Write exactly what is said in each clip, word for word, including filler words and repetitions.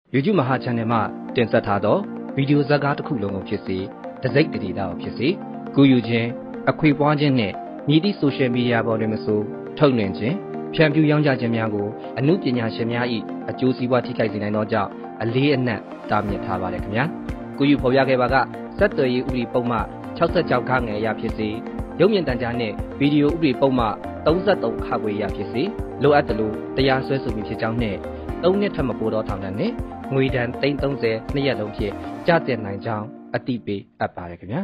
YouTube မဟာ channel မှာတင်ဆက်ထားသောဗီဒီယိုဇာတ်ကားတစ်ခုလုံးကိုဖြစ်စေတစိမ့်တည်တာကိုဖြစ်စေကူယူခြင်းအခွေပွားခြင်းနဲ့မြည်သည့် social media ပေါ်တွင်မဆိုထုတ်လွှင့်ခြင်းဖြန့်ဖြူးရောင်းချခြင်းများကိုအမှုပညာရှင်များ၏အကျိုးစီးပွားထိခိုက်စေနိုင်သောကြောင့်အလေးအနက်တားမြစ်ထားပါတယ်ခင်ဗျာကူယူဖော်ပြခဲ့ပါကဆက်သွယ်ရေးဥပဒေပုံမှန်၆၆ခငယ်အရဖြစ်စေရုပ်မြင်သံကြားနှင့်ဗီဒီယိုဥပဒေပုံမှန်၃၃ခခွေအရဖြစ်စေလိုအပ်သလိုတရားစွဲဆိုမှုဖြစ်ကြောင်းနှင့်သုံးနှစ်ထက်မပိုသောထောင်ဒဏ်နှင့်ငွေဒဏ်သိန်း၃၀နှစ်ရက်လုံးဖြင့်ကျသင့်နိုင်ကြောင်းအတိပေးအပ်ပါတယ်ခင်ဗျာ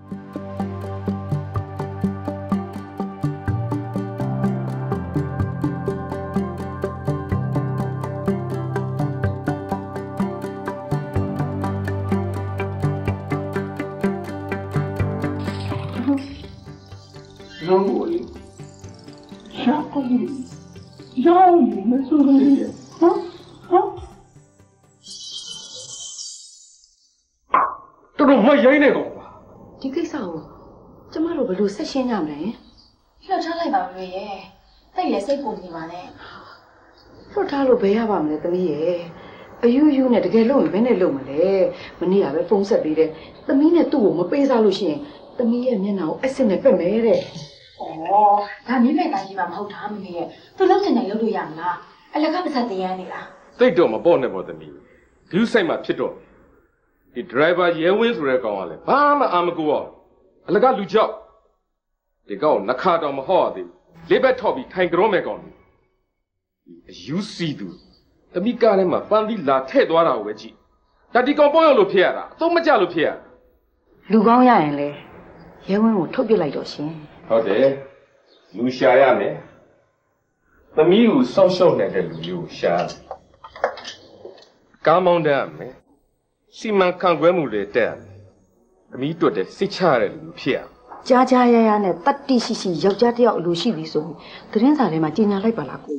让我下个月让你们做个月啊啊！都是我爷那个吧？ ဒီကိစ္စကိုကျမတို့ဘယ်လိုဆက်ရှင်းကြမလဲလှုပ်ထားလိုက်ပါလို့ရဲ့တိတ်လည်းစိတ်ပူနေပါနဲ့လှုပ်ထားလို့ဘယ်ရပါမလဲသမီးရဲ့အယူယူနဲ့တကယ်လို့ဘယ်နဲ့လုပ်မလဲမနေ့ကပဲဖုန်းဆက်ပြီးတယ်သမီးနဲ့သူ့ကိုမပေးစားလို့ရှိရင်သမီးရဲ့မျက်နှာကိုအစစ်နဲ့ပက်မယ်တဲ့ဩဒါမြင့်မဲ့တိုင်းကြီးမှမဟုတ်တာမမေရဲ့သူလုံးချင်တယ်လုပ်လို့ရမလားအလကားပါစတင်ရနေလားတိတ်တော့မပေါ့နဲ့ပေါ့သမီးဒီစိုက်မှာဖြစ်တော့ဒီ driver ရဲဝင်းဆိုတဲ့ကောင်ကလည်းဘာမှအာမကူအောင်အလကားလူကြောက်ဒီကောင်နှခါတော့မဟော့သေးဘူးလေးဘက်ထော့ပြီးထိုင်ကြောမဲ့ကောင်အယူစီသူသမီးကားထဲမှာပန်းသီးလာထည့်သွားတာကိုပဲကြည့်ဒါဒီကောင်ပေါ့ရလို့ဖြစ်ရတာအသုံးမကျလို့ဖြစ်ရလူကောင်းရရင်လေရဲဝင်းကိုထုတ်ပြလိုက်တော့ရှင်ဟုတ်တယ်လူရှာရမယ်သမီးကိုစောင့်ရှောက်နေတဲ့လူမျိုးကိုရှာကားမောင်းတတ်ရမယ်စီမံခန့်ခွဲမှုတွေတက်ရမယ်သမီးတွတ်တဲ့စိတ်ချရတဲ့လူဖြစ်ရကြားကြားရရနဲ့တတ်တိရှိရှိယောက်ျားတစ်ယောက်အလိုရှိပြီဆိုရင်သတင်းစာထဲမှာကြီးညာလိုက်ပါလားကို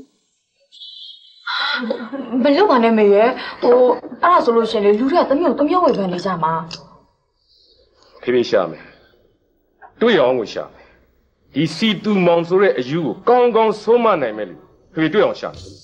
ဘယ်လို့ပါနဲ့မေရဲ့ဟိုအဲ့ဒါဆိုလို့ရှင်လေလူတွေကတမျိုးတမျိုးဝေဖန်နေကြမှာဖေးဖေးရှာမယ်တွေ့ရအောင်ကိုရှာမယ်ဒီစီတူမောင်ဆိုတဲ့အယူကိုကောင်းကောင်းဆုံးမနိုင်မယ်လူဖေးဖေးတွေ့အောင်ရှာမယ်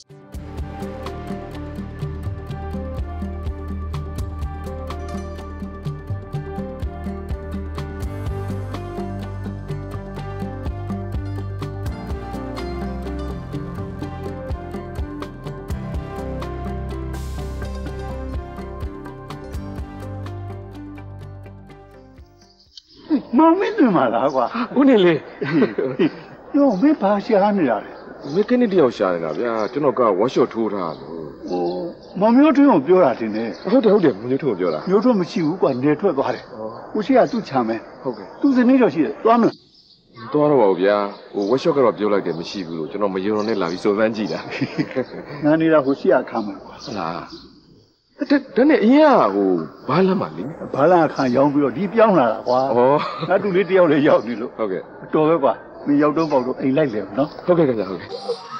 မောင်မင်းတွေ့မှာလားကွာဦးနေလေရောမင်းဘာရှာနေရလဲမင်းကနေ့တယောက်ရှာနေတာဗျာကျွန်တော်ကဝါရှော့ထိုးထားလို့ဟိုမောင်မျိုးထွန်းကိုပြောတာတင်နေဟုတ်တယ်ဟုတ်တယ်မျိုးထွန်းကိုပြောတာမျိုးထွန်းမရှိဘူးကွာနေထွက်သွားတယ်ဦးရှိကသူ့ချမ်းမယ်ဟုတ်ကဲ့သူ့စနေတော့ရှိတယ်သွားမလားသွားတော့ပါဘူးဗျာဟိုဝါရှော့ကတော့ပြောလိုက်တယ်မရှိဘူးလို့ကျွန်တော်မယုံတော့နဲ့လာပြီးစုံစမ်းကြည့်တာငါနေတာဟိုရှိကခံမယ်ကွာဟုတ်လားဒါနဲ့အရင်ကဟိုဘာလမ်းမလဲဘာလမ်းခံရောင်းပြီးတော့ဒီပြောင်းလာတာကွာဩငါတူလေးတယောက်လေးရောက်ပြီလို့ဟုတ်ကဲ့တော်ပဲကွာမင်းရောက်တော့ပေါ့တော့အိမ်လိုက်လေနော်ဟုတ်ကဲ့ခင်ဗျာဟုတ်ကဲ့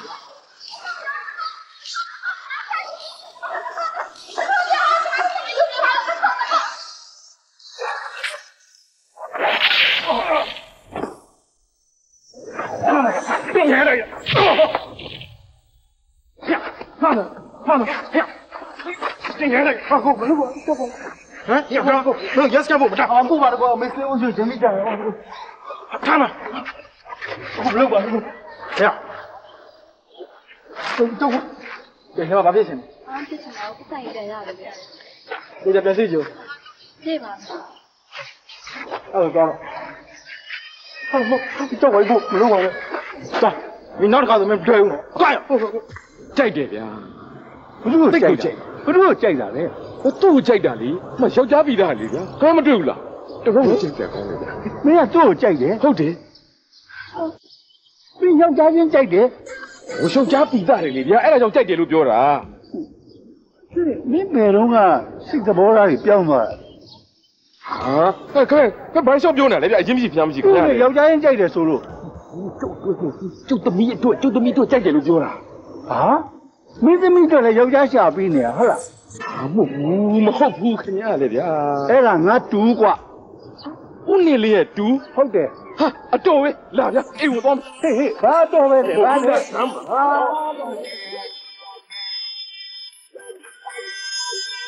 变来了呀！呀，放着，放着，呀！变来了，放后门我，这个，哎，你不让后，没有，也是干不不站，啊，不把这个没事，我就准备站了，看着，后门我这个，哎呀，这这我，变成了把变成了， 啊，变成了，我不在意这样的变， 这家变谁酒？ 对吧？ 二干了。啊不，这我一步，不是我的。站，你拿着卡子没拽我，站呀！ ကြိုက်တယ်ဗျာဘလို့ကြိုက်တယ်ဘလို့ကြိုက်တာလဲသူ့ကိုကြိုက်တာလေမယောက်ျားပြီးသားလေဗျာခါမတွေ့ဘူးလားတော်တော်ကြိုက်တယ်ကောင်းတယ်ဗျာမင်းကသူ့ကိုကြိုက်တယ်ဟုတ်တယ်မင်းယောက်ျားချင်းကြိုက်တယ်ဟိုယောက်ျားပြီးသားတယ်လေဗျာအဲ့ဒါကြောင့်ကြိုက်တယ်လို့ပြောတာမင်းမယ်တော့ကစိတ်သဘောထားကြီးပြောင်းသွားတာဟာခဲခဲဘာရှော့ပြောနေလဲဗျာအရင်မရှိဖျားမရှိခင်ဗျာယောက်ျားချင်းကြိုက်တယ်ဆိုလို့ကျုပ်တို့ကျုပ်သမီးအတွက်ကျုပ်သမီးတို့ကြိုက်တယ်လို့ပြောတာဟာမင်းသမီးတို့လည်းယောက်ျားရှာပြီးနေရဟုတ်လားမဟုတ်ဘူးမဟုတ်ဘူးခင်ဗျာလေဗျာအဲ့ဒါငါတူးกว่าဦးနေလေးရဲ့တူးဟုတ်တယ်ဟာအတော်ပဲလာဗျာအိမ်ကိုသွားဟေးဟေးဘာတော်ပဲလေဘာတော်ဟာ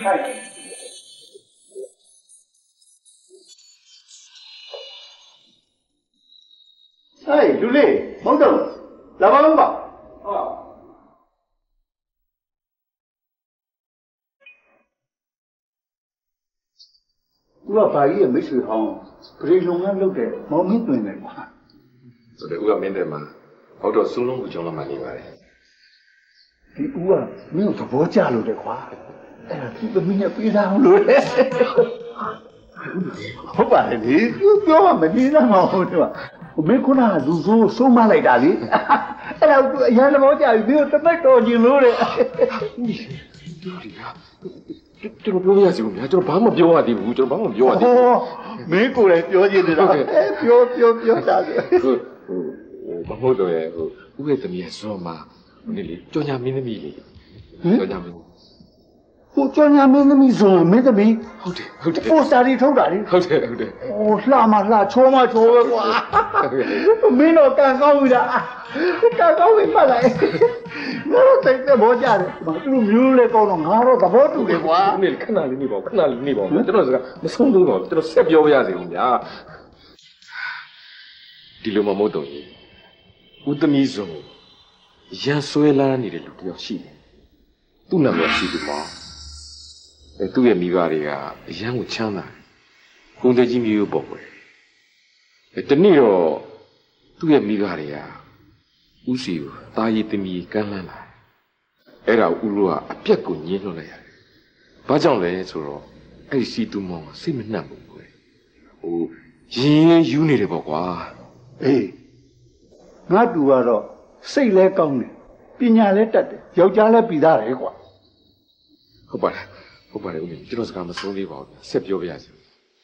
哎，刘磊，毛总，来吧，来吧。啊。我把也没水好，不是弄俺弄的，毛没炖的嘛。 这个我没得嘛，好多苏龙不讲了嘛，你话嘞？ 你我没有什么家路的话，哎呀，这个明天非常路嘞。好吧，你不要嘛，你那么好对吧？我没可能入住收马来家里，哎呀，我原来我家没有这么多进路嘞。 你，你呀。这个表现是咩？这个ဘာမှပြောရသေးဘူးကျွန်တော်ဘာမှပြောရသေးဘူး။မင်းကိုလည်းပြောချင်တယ်လား။ပြောပြောပြောတာလေ။ဟိုဟိုမဟုတ်တော့ရဲ့ဟိုဦးရဲ့သမီးရဲ့စောမဟိုနေလေကြောင်ညာမင်းသမီးလေကြောင်ညာမင်းဟိုကြောင်ညာမင်းသမီးဆိုမင်းသမီးဟုတ်တယ်ဟုတ်တယ်ပိုစတာတွေထုတ်တာလေဟုတ်တယ်ဟုတ်တယ်။ဟိုလှမလှချောမချောပဲကွာ။မင်းတော့ကန်ကောင်းပြီလား။ကန်ကောင်းပြီမှတ်လိုက်။ငါတို့တိတ်တဲ့ဘောကြတယ်။သူတို့မျိုးလေးကောင်းတော့ငါတော့သဘောတူတယ်ကွာ။နေခဏလေးနေပါခဏလေးနေပါကျွန်တော်စကားမဆုံးသေးပါဘူးကျွန်တော်ဆက်ပြောရစီဦးဗျာ။ဒီလိုမှမဟုတ်တော့ဘူး။ဦးသမီးစုံရန်ဆွဲလာနေတဲ့လူတယောက်ရှိတယ်။သူ့နာမည်ရှိတယ်ပေါ့။အဲသူ့ရဲ့မိဘတွေကအရန်ကိုချမ်းသာတယ်။ကုန်တဲ့ကြီးမျိုးပေါ့ကွယ်။အဲတနေ့တော့သူ့ရဲ့မိဘတွေကဦးစီကိုတာရည်သမီးကမ်းလှမ်းလာအဲ့ဒါဦးလို့ကအပြက်ကိုညှင်းလွှတ်လိုက်ရတယ်။ဘာကြောင့်လဲဆိုတော့အဲ့ဒီစီတူမောင်ကစိတ်မနှံ့ဘူးကွယ်။ဟိုရင်းရင်းယူနေတယ်ပေါ့ကွာ။အေးငါတူကတော့စိတ်လဲကောင်းတယ်ပညာလဲတတ်တယ်ယောက်ျားလဲပြီးသားတယ်ကွာ။ဟုတ်ပါတယ်ဟုတ်ပါတယ်ဦးလေးကျွန်တော်စကားမဆုံးသေးပါဘူးဆက်ပြောပြရစီ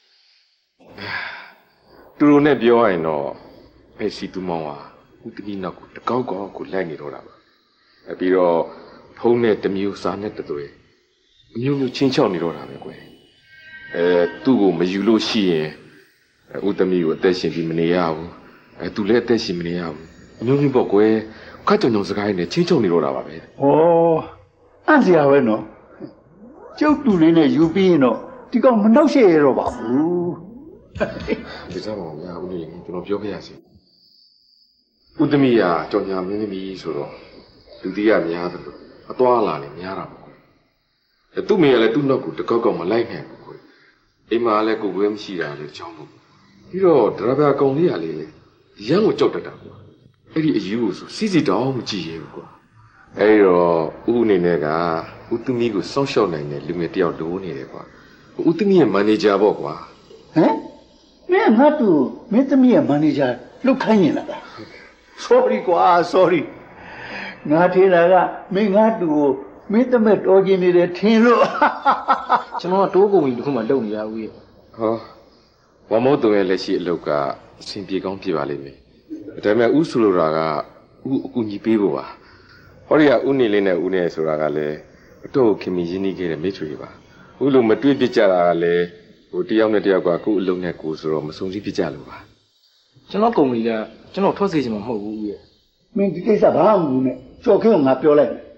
။တူတူနဲ့ပြောရရင်တော့အဲ့စီတူမောင်ကဦးသမီးနောက်ကိုတကောက်ကောက်ကိုလိုက်နေတော့တာပါ။ပြီးတော့ဖုံးနဲ့တမျိုးစားနဲ့တသွေးအမျိုးမျိုးချင်းချောက်နေတော့တာပဲကွယ်။အဲသူ့ကိုမယူလို့ရှိရင်ဦးသမီးကိုအသက်ရှင်ပြီးမနေရဘူး။အဲသူလည်းအသက်ရှင်မနေရဘူး။အမျိုးမျိုးပေါ့ကွယ်။ခါကြောင်ကြောင်စကားနဲ့ချင်းချောက်နေတော့တာပါပဲ။ဩအံ့စရာပဲနော်။ကျုပ်တူလေးနဲ့ယူပြီးရင်တော့ဒီကောင်မနှောက်ရှက်ရတော့ပါဘူး။ဒီစားပါဦးညာဦးလေးကျွန်တော်ပြောပြရစီ။ဦးသမီးကကြောင်ညာမင်းသမီးဆိုတော့လူတီးရများတယ်လို့အသွားလာနေများတာပေါ့။အဲသူ့မိရလည်းသူ့နောက်ကိုတကောက်ကောက်မလိုက်နိုင်ဘူးကွ။အိမ်မှာလည်းကိုယ်ကွဲမရှိတာလေကြောင်းလို့ပြီးတော့ဒရဘာကောင်လေးကလေရမ်းကိုကြောက်တတ်တာကွာ။အဲ့ဒီအယူကိုဆိုစီစီတောင်းမကြည့်ရဘူးကွာ။အဲ့တော့ဦးအနေနဲ့ကဦးသမီးကိုစောင့်ရှောက်နိုင်တဲ့လူငယ်တယောက်လိုနေတယ်ကွာ။ဦးသမီးရဲ့မန်နေဂျာပေါ့ကွာ။ဟမ်မင်းငါတူမင်းသမီးရဲ့မန်နေဂျာလုပ်ခိုင်းနေလား။ sorry ကွာ sorry ငါထေလာကမင်းငါတူကိုမင်းသမက်တော်ကျင်နေတယ်ထင်လို့ကျွန်တော်ကတိုးကုန်ကြီးတခုမှလုပ်နေရဦးရဲ့ဟောဝမောတုံရဲ့လက်ရှိအလုပ်ကအဆင်ပြေကောင်းပြေပါလိမ့်မယ်ဒါပေမဲ့ဥဆိုလိုတာကဥအကူညီပေးဖို့ပါဟောဒီကဥနေလေးနဲ့ဥနေဆိုတာကလည်းအတော့ခင်မင်းရင်းနှီးခဲ့တဲ့မိတ်ဆွေပါဥလိုမတွေ့ပြကြတာကလည်းဟိုတယောက်နဲ့တယောက်ကကို့အလုပ်နဲ့ကိုဆိုတော့မစုံစည်းပြကြလို့ပါကျွန်တော်ကုန်ကြီးကကျွန်တော်ထွက်စေချင်မှာမဟုတ်ဘူးဦးရဲ့မင်းဒီကိစ္စဘာမှမလုပ်နဲ့ကြော်ခင်းကိုငါပြောလိုက်မယ်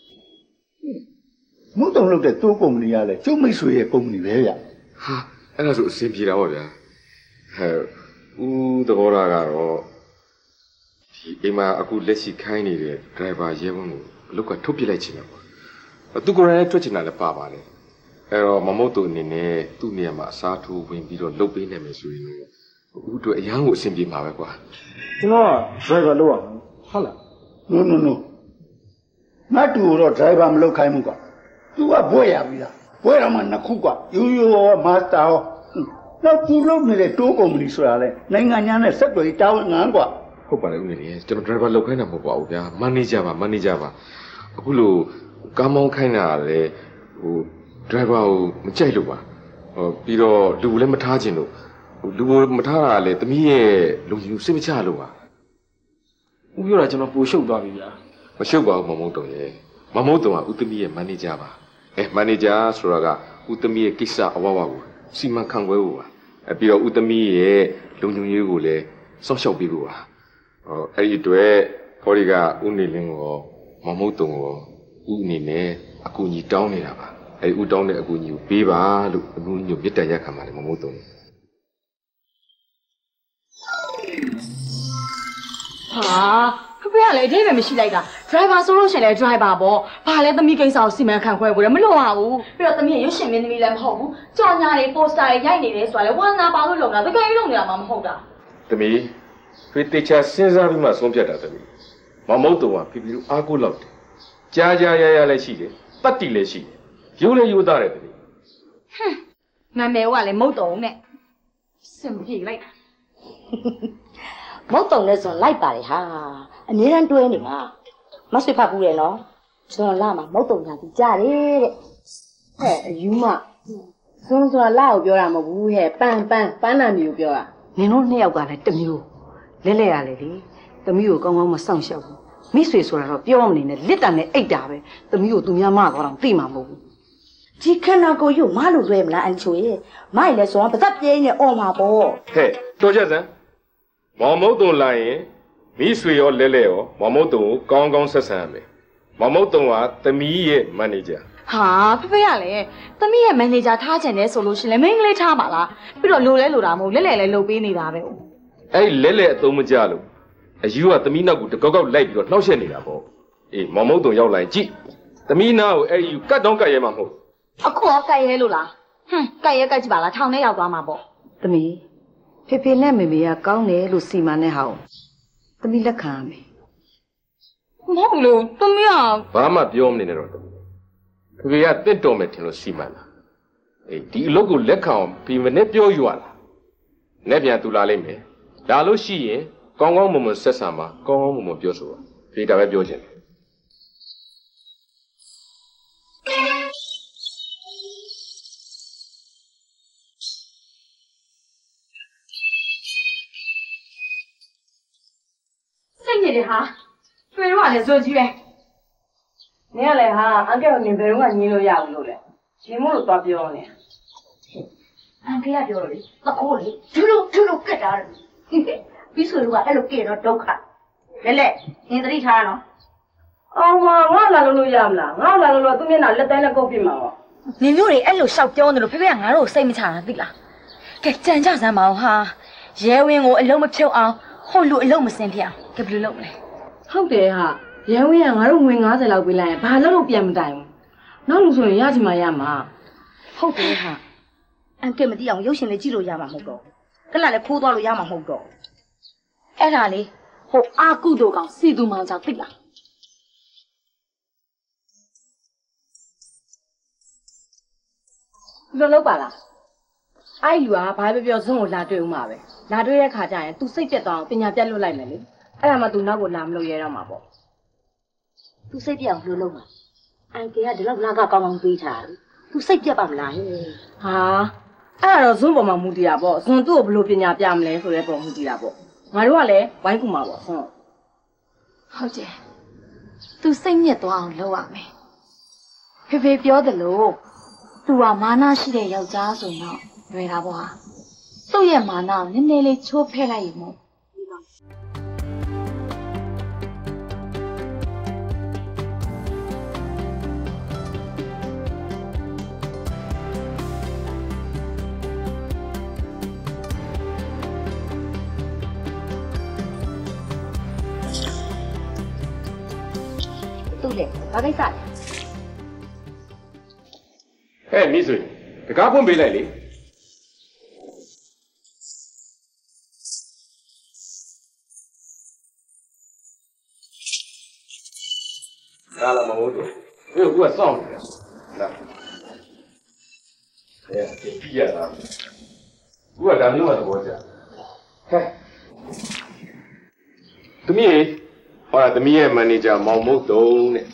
မုတ်တုံလုပ်တဲ့တိုးကုမ္ပဏီကလည်းကျုပ်မိတ်ဆွေရဲ့ကုမ္ပဏီပဲဗျဟာအဲ့ဒါဆိုအဆင်ပြေတာပေါ့ဗျာဟဲ့ဦးသဘောထားကတော့ဒီအိမ်မှာအခုလက်ရှိခိုင်းနေတဲ့ driver ရဲဘုံကိုအလုပ်ကထုတ်ပြလိုက်ချင်တယ်ပေါ့သူကိုယ်တိုင်ထွက်ချင်တာလည်းပါပါလေအဲ့တော့မမုတ်တုံအနေနဲ့သူ့နေရာမှာအစားထိုးဝင်ပြီးတော့လုပ်ပေးနိုင်မယ်ဆိုရင်ဦးတို့အရန်ကိုအဆင်ပြေမှာပဲကွာကျွန်တော်က driver လုပ်ရမှာဟုတ်လား no no no ငါတူတော့ driver မလုပ်ခိုင်းဘူးကွာသူကဘွဲရပြီလားဘွဲတော့မှနှစ်ခုကွာရိုးရိုးရောမာစတာရောနောက်သူလုပ်နေတဲ့တိုးကုမ္ပဏီဆိုတာလေနိုင်ငံညာနဲ့ဆက်သွယ်တာဝန်ငန်းကွာဟုတ်ပါတယ်ဦးလေးကျွန်တော် driver လုပ်ခိုင်းတာမဟုတ်ပါဘူးဗျာ manager ပါ manager ပါအခုလိုကားမောင်းခိုင်းတာလည်းဟို driver ကိုမကြိုက်လို့ပါဟိုပြီးတော့လူလည်းမထားခြင်းလို့လူမထားတာလည်းတမီးရဲ့လုံခြုံစိတ်မချလို့ပါဦးပြောတာကျွန်တော်ပိုရှုပ်သွားပြီဗျာမရှုပ်ပါဘူးမမုံတုံရဲ့မမုံတုံကဦးသမီးရဲ့ manager ပါအဲ manager ဆိုတာကဦးသမီးရဲ့ကိစ္စအဝဝကိုစီမံခန့်ခွဲဖို့ပါအဲပြီးတော့ဦးသမီးရဲ့လုံခြုံရေးကိုလည်းစောင့်ရှောက်ပေးဖို့ပါဟောအဲ့ဒီအတွက်ခေါ်ဒီကဦးနေလင်းကိုမမုံတုံကိုဦးအနေနဲ့အကူအညီတောင်းနေတာပါအဲ့ဦးတောင်းတဲ့အကူအညီကိုပေးပါလို့အကူအညီကိုပြစ်တက်ရက်ခံပါလေမမို့တော့ဟာဖေဖေကလည်းအသေးပဲမရှိလိုက်တာ driver ဆိုလို့ရှိရင်လည်း driver ပေါ့ဘာလဲသမီးကိစ္စကိုစီမံခန့်ခွဲဖို့လည်းမလိုပါဘူးပြီးတော့သမီးရုပ်ရှင်မင်းသမီးလည်းမဟုတ်ဘူးကြော်ညာတွေ poster တွေရိုက်နေတယ်ဆိုတာလည်းဝါနာပါလို့လုံတာတကယ်ကြီးလုံနေတာမှမဟုတ်တာသမီးဖေတေချာစဉ်းစားပြီးမှဆုံးဖြတ်တာသမီးမမုတ်တော်ကဖေဖေတို့အားကိုးလောက်တယ်ကြားကြားရရလည်းရှိတယ်တတ်တီလည်းရှိတယ်ရိုးလည်းရိုးသားတယ်သမီးဟွန်းနာမည်ကလည်းမုတ်တော်နဲ့စင်ပြေလိုက်မုတ်တုံနဲ့ဆိုလိုက်ပါလေဟာအမြဲတမ်းတွဲနေမှာမဆွေဖတ်ဘူးလေနော်ဇွန်လာမှာမုတ်တုံညာသူကြားတယ်တဲ့ဟဲ့အယူမဇွန်ဆိုတာလာကိုပြောတာမဟုတ်ဘူးဟဲ့ပန်းပန်းပန်းနာမီကိုပြောတာနင်တို့နှစ်ယောက်ကလည်းတမျိုးလဲလဲရလေလေသမီးကိုကောင်းကောင်းမစောင့်ရှောက်ဘူးမိဆွေဆိုတာတော့ပြောမနေနဲ့လစ်တာနဲ့အိတ်တာပဲသမီးကိုသူများမသွားတော့သိမှာမဟုတ်ဘူးဒီခဏကိုယူမလို့လွယ်မလားအန်ချိုရဲ့မိုက်လဲဆိုတော့ပါသက်ပြင်းနေအော်မှာပေါ့ဟဲ့တော်ချက်စမ်းမောင်မုတ်တုံလာရင်မိဆွေရောလဲလဲရောမောင်မုတ်တုံကိုကောင်းကောင်းဆက်ဆံရမယ်မောင်မုတ်တုံကသမီးရဲ့မန်နေဂျာဟာဖေဖေကလည်းသမီးရဲ့မန်နေဂျာထားချင်တယ်ဆိုလို့ရှိရင်လည်းမင်းကလေးထားပါလားပြီးတော့လိုလဲလိုတာမဟုတ်လဲလဲလဲလုပ်ပေးနေတာပဲအဲ့လဲလဲအသုံးမကျလို့အယူကသမီးနောက်ကိုတကောက်ကောက်လိုက်ပြီးတော့နှောက်ရှက်နေတာပေါ့အေးမောင်မုတ်တုံရောက်လာရင်ကြည့်သမီးနာကိုအဲ့ယူကတ်တော့ကတ်ရဲမှာမဟုတ်အခုကကတ်ရဲလို့လားဟွန်းကတ်ရဲကတ်ကြည့်ပါလားထောင်ထဲရောက်သွားမှာပေါ့သမီးဖေဖေနဲ့မေမေကကောင်းတယ်လို့စီမံတဲ့ဟာကိုသမီးလက်ခံရမယ်မဟုတ်လို့သမီးကဘာမှပြောမနေနဲ့တော့သမီးဖေဖေကတင့်တော်မယ်ထင်လို့စီမံတာအေးဒီအလုပ်ကိုလက်ခံအောင်ဖေမနဲ့ပြောယူရလားနဲ့ပြန်သူလာလိမ့်မယ်ဒါလို့ရှိရင်ကောင်းကောင်းမွန်မွန်ဆက်ဆံပါကောင်းကောင်းမွန်မွန်ပြောဆိုပါဖေဒါပဲပြောချင်တယ်နေလေဟာတွေ့တော့လည်းဇွန်ကြီးပဲနင်ကလည်းဟာအန်ကယ်ကိုနင်ဘယ်တော့မှညင်းလို့ရဘူးလို့လေရှင်မို့လို့သွားပြောနေအန်ကယ်ကပြောလို့လေတခိုးလေဒူးလို့ဒူးလို့ကက်တာပြီးဆိုတော့အဲ့လိုကဲတော့ဒုက္ခလဲလဲနင်သတိထားရနော်အောင်မငါလာလို့ရမလားငါလာလို့သူမျက်နှာလက်တိုင်းလက်ကုပ်ပြမှာပေါ့နင်မျိုးတွေအဲ့လိုရှောက်ပြောနေလို့ဖေဖေကငါတို့စိတ်မချတာသိလားကဲကြံကြစမ်းပါအောင်ဟာရဲဝင်းကိုအလုံးမဖြုတ်အောင်ဟိုလူအလုံးမစင်ဖြစ်အောင်ကဲဘယ်လိုလုပ်မလဲဟုတ်တယ်ဟာရဲဝင်းကငါတို့ငွေ၅၀လောက်ပေးလိုက်ရင်ဘာလို့လို့ပြန်မတိုင်ဘူးနောက်လူဆိုရင်ရချင်မှရမှာဟုတ်တယ်ဟာအန်ကဲမသိအောင်ရုပ်ရှင်လေးကြည့်လို့ရမှာမဟုတ်တော့ကလလည်းခိုးသွားလို့ရမှာမဟုတ်တော့အဲ့ဒါလေဟိုအာကုတို့ကောင်စီသူမောင်ကြောင့်သိလားဘယ်လိုလုပ်ပါလားအဲ့လူကဘာပဲပြောဇွန်ကိုလာတွေ့ဦးမှာပဲလာတွေ့တဲ့ခါကျရင် तू စိတ်ပြတ်သွားအောင်ပညာပြတ်လွတ်လိုက်မယ်လေအဲ့ဒါမှ तू နောက်ကိုလာမလို့ရဲတော့မှာပေါ့ तू စိတ်ပြတ်အောင်လှုပ်လို့မှာအန်ကေကဒီလောက်လာကကောင်းကောင်းပေးထားတယ် तू စိတ်ပြတ်ပါမလားဟဲ့ဟာအဲ့ဒါတော့ဇွန်ပေါ်မှာမူတည်တာပေါ့ဇွန်သူ့ကိုဘယ်လိုပညာပြမလဲဆိုတဲ့ပုံမူတည်တာပေါ့ငါတို့ကလည်းဝိုင်းကူမှာပေါ့ဇွန်ဟုတ်တယ် तू စိတ်ညစ်သွားအောင်လုပ်ရမယ်ဖေဖေပြောတယ်လို့ तू ကမာနရှိတဲ့ယောက်ျားဆိုတော့လွယ်တာပေါ့ဟာသူ့ရဲ့မာနကိုနည်းနည်းလေးချိုးဖဲလိုက်ရင်မို့သူ့လေဘာကိစ္စလဲဟဲ့မိတ်ဆွေတကားဖွင့်ပေးလိုက်လေလာလာမဟုတ်တော့ဘယ်ကူကစောင့်နေလဲလာအဲကြည့်ရတာကူကဒါမျိုးမှသဘောကျဟဲ့သမီးဟောသမီးရဲ့မန်နေဂျာမောင်မုတ်တုံးတဲ့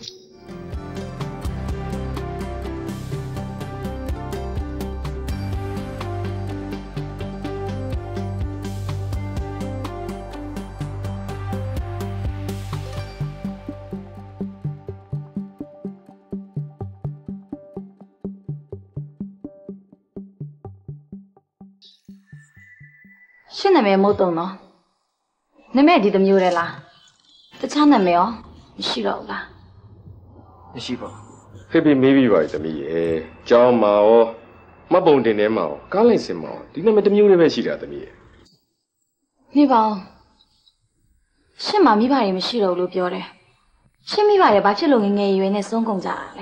ရှင်းနာမည်မဟုတ်တော့နော်နာမည်ဒီတမျိုးလေလားတခြားနာမည်ရောမရှိတော့ဘူးလားမရှိပါဘူးဖေဖေမေးပြီးပါပြီသမီးရဲ့ကျောင်းမှာရောမပုံတင်ထဲမှာရောကားလိုက်စင်မှာရောဒီနာမည်တစ်မျိုးလေးပဲရှိတာသမီးရဲ့မိပါရှင့်မမိပါတွေမရှိတော့ဘူးလို့ပြောတယ်ရှင့်မိပါတွေဘာဖြစ်လို့ငငယ်ရွယ်နဲ့ဆုံးကုန်ကြတာလဲ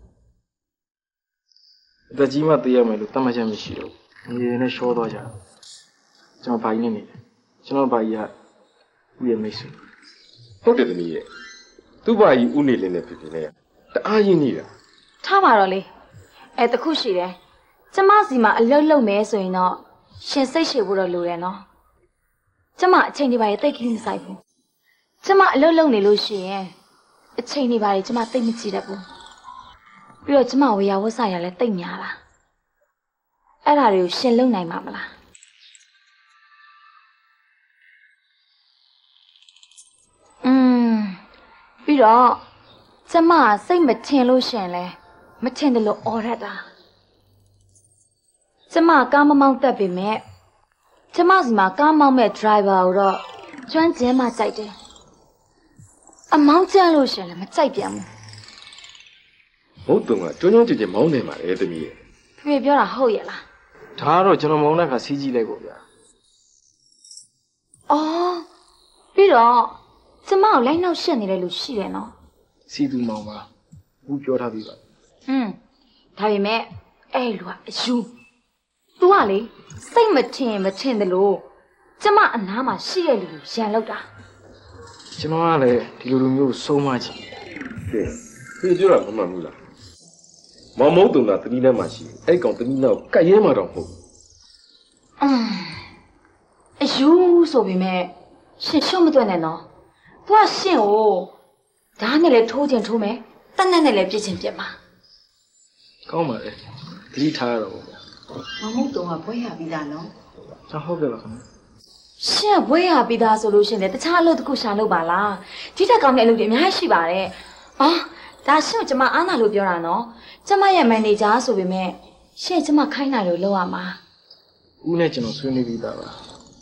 အသက်ကြီးမှသိရမယ်လို့တတ်မှတ်ချက်မရှိတော့ဘူးငယ်နဲ့ရှောသွားကြကျွန်တော်ဘာကြီးနေနေလဲကျွန်တော်ဘာကြီးကဦးရဲ့မိတ်ဆွေဟုတ်တယ်သမီးရဲ့သူ့ဘာကြီးဦးနေလင်းနဲ့ဖြစ်ဖြစ်နဲ့တအားရင်းနေတာထားပါတော့လေအဲတခုရှိတယ်ကျမစီမှာအလုတ်လုံမယ်ဆိုရင်တော့ရှင်စိတ်ရှည်ဖို့တော့လိုတယ်နော်ကျမအချိန်ဒီပါရေးတိတ်ခင်းမဆိုင်ဘူးကျမအလုတ်လုံနေလို့ရှိရင်အချိန်ဒီပါရေးကျမတိတ်မကြည့်တတ်ဘူးပြီးတော့ကျမဝေယဝတ်ဆိုင်ရလဲတိတ်များတာအဲ့ဒါတွေကိုရှင်လုံနိုင်မှာမလားอืมပြီးတော့ကျမစိတ်မထင်လို့ရှင်လဲမထင်တယ်လို့အော်ရတာကျမကားမမောင်းတတ်ပေမဲ့ကျမစီမှာကားမောင်းမဲ့ driver ကိုတော့ကျွမ်းကျင်မှကြိုက်တယ်အမောင်းကျန်းလို့ရှင်လဲမကြိုက်ပြန်ဘူးဟုတ်တုံးကကျွန်းကျွန်းကျင်ကျင်မောင်းနေမှာလေသမီးရဲ့ဖေဖေပြောတာဟုတ်ရဲ့လားဒါကတော့ကျွန်တော်မောင်းတဲ့ခါစီးကြည့်လိုက်ပေါ့ဗျာအော်ပြီးတော့ကျမကိုလိုက်နောက်ရှက်နေတဲ့လူရှိတယ်နော်စီသူမောင်ပါဘူးပြောထားပြီးပါဟွန်းဒါပေမဲ့အဲ့လူကအယူ तू ကလေစိတ်မထင်မထင်တယ်လို့ကျမအနားမှာရှိတဲ့လူကိုရန်လောက်တာကျွန်တော်ကလည်းဒီလိုလူမျိုးကိုစိုးမချင်တယ်ဖေပြောတာမမှန်ဘူးလားမောင်မုံတုံတာတတိနဲ့မှရှိအဲ့ကောင်တတိနောက်ကတ်ရဲမှာတော့မဟုတ်အင်းအယူဆိုပေမဲ့ရှင်ရှုံးမတွက်နဲ့နော်သူကရှင်ကိုဓာတ်နဲ့လည်းထိုးချင်ထိုးမယ်တက်နဲ့နဲ့လည်းပြစ်ချင်ပြစ်မှာကောင်းပါလေသတိထားရတော့ဗျာမမုတ်တုံကဘွဲရပြီးသားနော်ကျွန်တော်ဟုတ်ကဲ့ပါခင်ဗျရှင်ဘွဲရပြီးသားဆိုလို့ရှင်လေတခြားအလုပ်တစ်ခုရှာလုပ်ပါလားဒီတက်ကောင်းတဲ့အလုပ်တွေအများကြီးရှိပါတယ်အာဒါရှင်ကိုကျမအားနာလို့ပြောတာနော်ကျမရဲ့မန်နေဂျာဆိုပေမဲ့ရှင်ကျမခိုင်းနိုင်လို့လုပ်ရမှာဦးနဲ့ကျွန်တော်ဆွေးနွေးပြီးသားပါ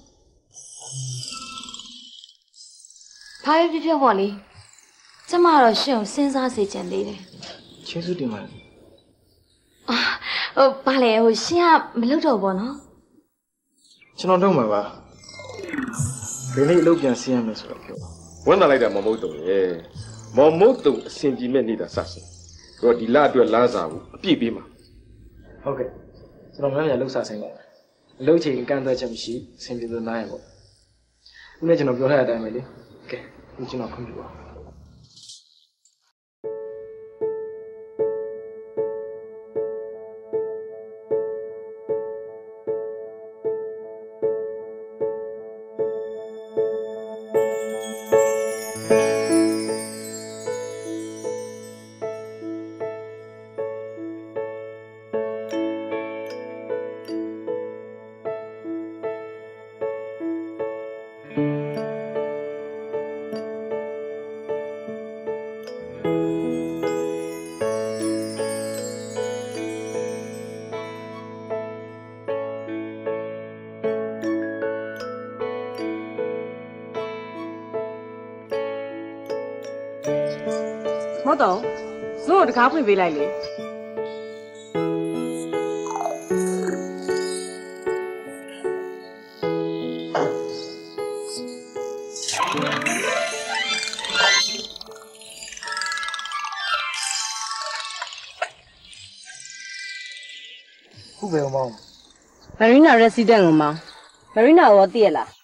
ဘာဖြစ်ဖြစ်ပေါ့လေကျမတော့ရှင်ကိုစဉ်းစားစေချင်သေးတယ်ကျေးဇူးတင်ပါတယ်အာဟိုဘာလဲဟိုရှင်ကမလုပ်တော့ဘောနော်ကျွန်တော်တော့မှာပါဒီနေ့အလုပ်ပြန်ဆင်းရမယ်ဆိုတော့ပြောဝမ်းသာလိုက်တာမောင်မုတ်တုံရဲ့မောင်မုတ်တုံအဆင်ပြေမဲ့နေတာစစတော့ဒီလအတွက်လားစာဘူးအပြည့်ပေးမှာဟုတ်ကဲ့ကျွန်တော်များများလှုပ်စားဆိုင်ပါအလုပ်ချိန်ကန့်သက်ချက်မရှိအဆင်ပြေလို့နားရပေါ့ဦးနဲ့ကျွန်တော်ပြောထားတဲ့အတိုင်းပဲလေကဲဦးကျွန်တော်ခွင့်ပြုပါမောတော့ဇုံးကိုတကားဖွင့်ပေးလိုက်လေခုပဲမောင်းမရီနာရက်စီဒန့်ကိုမောင်းမရီနာရောတည့်ရလား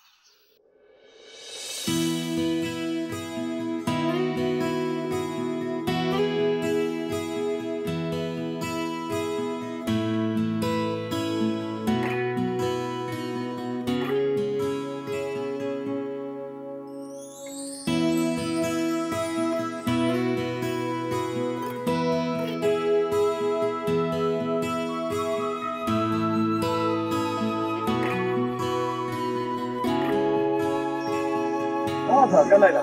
ကတ်လိုက်လား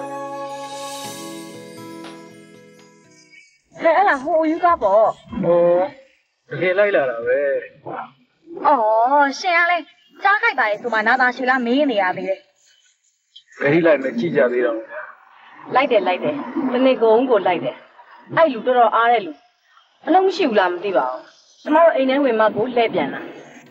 ဟဲ့အဲ့ဒါဟိုယူကားပေါ့ဟိုတကယ်လိုက်လာတာပဲအော်ရှင်ကလည်းကြားခိုက်ပါလေဆိုမှနာသာရှူလားမေးနေရသေးတယ်ဘယ်ထိလိုက်မကြည့်ကြသေးတော့လိုက်တယ်လိုက်တယ်တနေ့ကုန်ကိုလိုက်တယ်အဲ့လူတော်တော်အားတဲ့လူအလုံးမရှိဘူးလားမသိပါဘူးကျမတို့အိမ်ထဲဝင်မှကိုလှည့်ပြန်လာ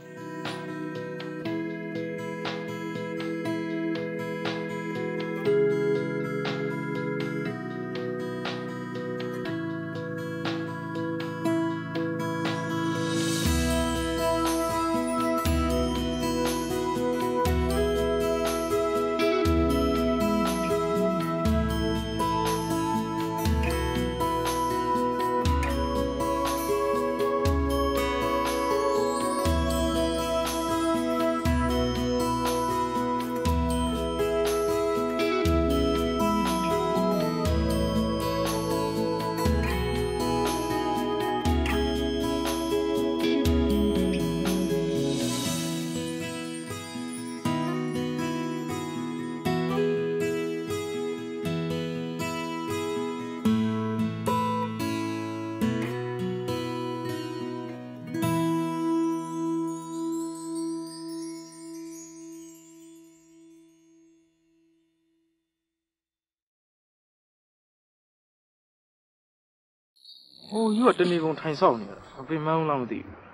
ဟိုယူကတနေကုန်ထိုင်ဆောက်နေရတာမပင်မန်းလားမသိဘူး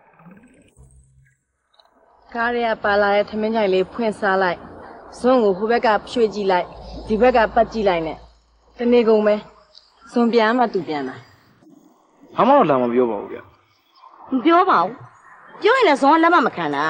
ကားရဲပါလာတဲ့ထမင်းကြိုင်လေးဖွင့်စားလိုက်ဇွန်းကိုဟိုဘက်ကဖြွေကြည့်လိုက်ဒီဘက်ကပတ်ကြည့်လိုက်နဲ့တနေကုန်ပဲဇွန်ပြန်မှသူပြန်လာဘာမှတော့လာမပြောပါဘူးဗျမပြောပါဘူးပြောရင်လည်းဇွန်ကလက်မမခံတာ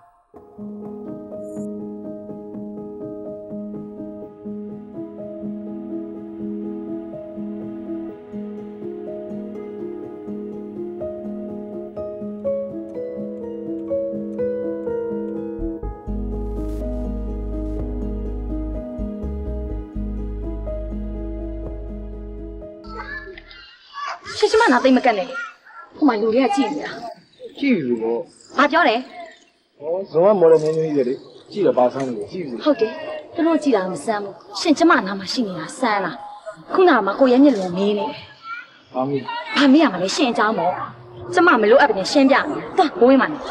ရှင်းရှင်းမနာသိမကက်နဲ့လေဟိုမှာလူတွေကကြည့်နေတာကြည့်ပြီပေါ့ဘာပြောလဲဟောဇုံကမော်ဒယ်မင်းကြီးတွေလေကြည့်ရပါဆန်းလို့ကြည့်ပြီဟုတ်တယ်သူတို့ကြည့်တာမစမ်းဘူးရှင်ကျမနာမှာရှိနေတာစမ်းလားခုနကမှကိုရဲမြင့်လုံးမေးနေတယ်ဘာမေးဘာမေးရမှာလဲရှင်အကြောင်းပေါ့ကျမမလို့အပ်ပြင်ရှင်းပြမယ်သွားဘိုးဝင်းမှာနေ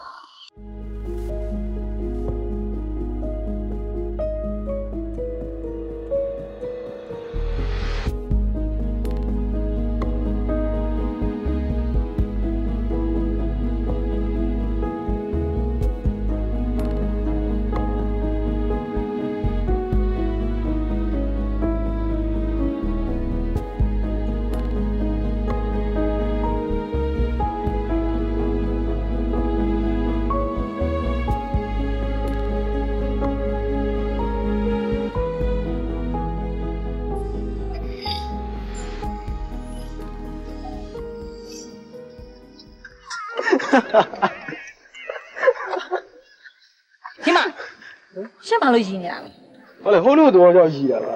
ဒီမှာရှင်းပါလို့ရင်းနေတာပဲဟုတ်လေဟိုလိုတော့ကြောက်ရည်တာပါ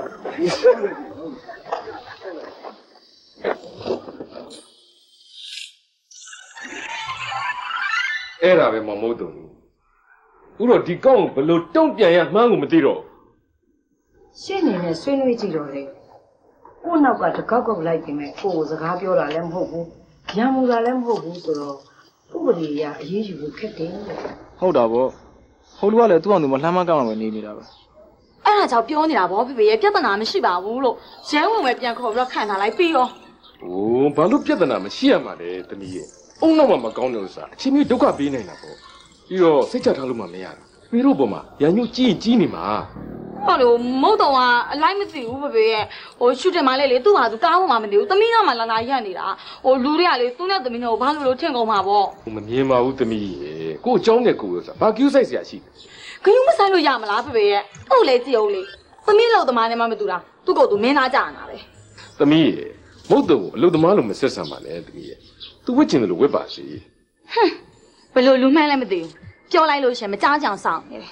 အဲ့ဒါပဲမမဟုတ်တော့ဘူးဥတော့ဒီကောင်းကိုဘလို့တုံ့ပြန်ရမှန်းကိုမသိတော့ရှင်းနေနဲ့ဆွေးနွေးကြည့်တော့လေကိုနောက်ကတကောက်ကောက်လိုက်ပြင်မဲ့ကိုကိုစကားပြောတာလည်းမဟုတ်ဘူးညံမူတာလည်းမဟုတ်ဘူးဆိုတော့ဥပဒေရအရေးယူဖို့ခက်တယ်ဟုတ်တာပေါ့ဟိုလူကလည်းသူ့အောင်သူမလှမ်းမကောက်မှပဲနေနေတာပဲအဲ့ဒါကြောင့်ပြောနေတာဗောဖေဖေရဲ့ပြဿနာမရှိပါဘူးလို့ရဲဝင်ပဲပြန်ခေါ်ပြီးတော့ခံထားလိုက်ပြီးရောဟိုဘာလို့ပြဿနာမရှိရမှာလဲတမီးရဲ့အုံနောက်မှမကောင်းတယ်လို့ဆိုတာအချင်းကြီးဒုက္ခပေးနေတာပေါ့ပြီးတော့စိတ်ချထားလို့မှမရဘူးဖေတို့ပေါ်မှာရန်ညွတ်ကြီးရင်ကြီးနေမှာဟုတ်လို့မဟုတ်တော့ကအလိုက်မသိဘူးဖေဖေရဲ့ဟိုရှူတင်မလေးလေသူ့ဟာသူကားပေါ်မှာမနေဘူးသမီးကမှလာလာရက်နေတာဟိုလူတွေကလေသူ့နဲ့သမီးနဲ့ကိုဘာလို့လို့ထင်ကုန်မှာပေါ့မမြင်ပါဘူးသမီးရဲ့ကို့အကြောင်းနဲ့ကိုလို့ဆိုတာဘာကျူးဆိုင်စရာရှိလဲခယူးမဆိုင်လို့ရမလားဖေဖေရဲ့ဟုတ်လေကြည့်အောင်လေသမီးလောက်သမားနဲ့မှမတူတာသူ့ကိုယ်သူမင်းသားကြနာပဲသမီးရဲ့မဟုတ်တော့အလုပ်သမားလို့မဆက်ဆံပါနဲ့သမီးရဲ့သူဝစ်ချင်တယ်လို့ဝစ်ပါစီဟမ်ဘယ်လိုလူမှန်းလည်းမသိဘူးပြောလိုက်လို့ရှင်မကြားကြအောင်စောင့်နေတယ်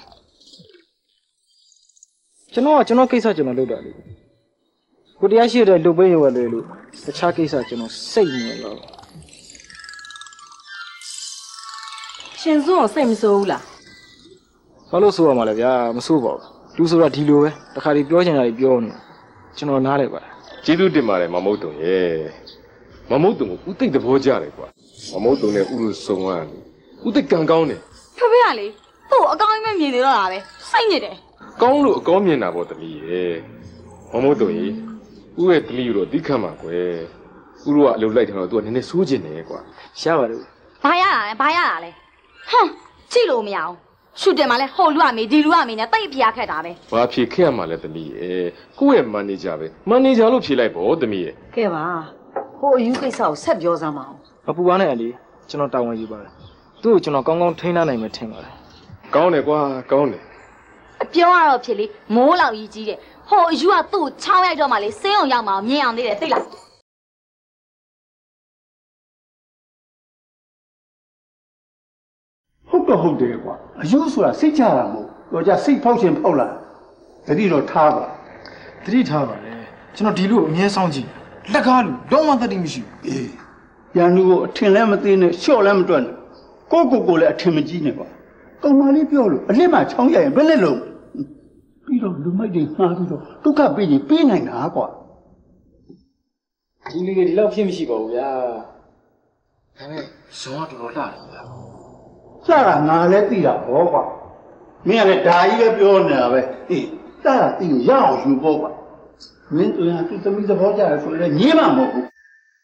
ကျွန်တော်ကကျွန်တော်ကိစ္စကျွန်တော်လုပ်တာလေကိုတရားရှိတဲ့လုပ်ပေးရွယ်လေလို့တခြားကိစ္စကျွန်တော်စိတ်မဝင်တော့ရှင်စွန်းကိုစိတ်မဆိုးဘူးလားဘာလို့ဆိုရမှာလဲဗျာမဆိုးပါဘူးလူဆိုတာဒီလိုပဲတခါဒီပြောချင်တာတွေပြောနေကျွန်တော်နားလဲပါကျေးဇူးတင်ပါတယ်မမုတ်တုံရဲ့မမုတ်တုံကိုဥသိတ်သဘောကျတယ်ကွာမမုတ်တုံနဲ့ဥလိုစုံရတယ်ဥသိတ်ကံကောင်းတယ်ဖေဖေကလေသူ့အကောင်းကြီးမမြင်နေတော့တာပဲစိတ်ညစ်တယ်ကောင်းလို့အကောင်းမြင်တာပေါ့တမီးရဲ့မမုတ်တုံကြီးဥရဲ့တမီးတို့တိခတ်မှာကွယ်စဦးတို့ကအလုပ်လိုက်တယ်တော့ तू ကနည်းနည်းစိုးကျင်နေကွာရှားပါလို့ဘာရတာလဲဘာရတာလဲဟမ်ကြည့်လို့မရအောင်ရှူတင်မှာလဲဟိုလူရမေဒီလူရမေနဲ့တိတ်ပြခက်တာပဲဘာဖြစ်ခဲ့ရမှာလဲသမီးရဲ့ကိုယ့်ရဲ့မန်နေဂျာပဲမန်နေဂျာလို့ဖြေလိုက်ပေါ့သမီးရဲ့ကဲပါဟိုအယူကိစ္စကိုဆက်ပြောစမ်းပါအောင်အပူပါနဲ့အလီကျွန်တော်တာဝန်ယူပါတယ်သူ့ကိုကျွန်တော်ကောင်းကောင်းထိန်းထားနိုင်မယ်ထင်ပါတယ်ကောင်းတယ်ကွာကောင်းတယ်အပြောရတော့ဖြစ်လေမိုးလောက်ကြီးကြီးတယ်ဟိုအယူကသူ့ချောင်းရိုက်တော့မှလေစင်းအောင်ရောက်မှမြင်အောင်သေးတယ်သိလားဟုတ်တော့ဟုတ်တယ်ကွာအယူဆိုတာစိတ်ချတာမဟုတ်တော့ကြစိတ်ဖောက်ရှင်ဖောက်လာတတိတော့ထားပါတတိထားပါလေကျွန်တော်ဒီလိုအမြဲဆောင်ကြည့်လက်ကားလူလုံးဝတတိမရှိဘူးအေးရန်သူကိုအထင်လည်းမသိနဲ့လျှော့လည်းမတွက်နဲ့ကိုကိုကိုလည်းအထင်မကြီးနဲ့ကွာကောင်မလေးပြောလို့အလစ်မှချောင်းရရင်ဘယ်နဲ့လုံးပြီးတော့လူမိုက်တွေငှားပြီးတော့ဒုက္ခပေးရင်ပေးနိုင်တာကွာဒီလူတွေဒီလောက်ဖြစ်မရှိပါဘူးဗျာဒါနဲ့ဇောကတော်တော်လှတယ်ဗျာလှတာငါလည်းသိတာဟောကွာမင်းကလည်းဒါကြီးပဲပြောနေတာပဲအေးလှတာသိရအောင်ယူဖို့ကွာမင်းတို့ကသူသမီးသဘောကျတယ်ဆိုရင်ညင်းမှာမဟုတ်ဘူး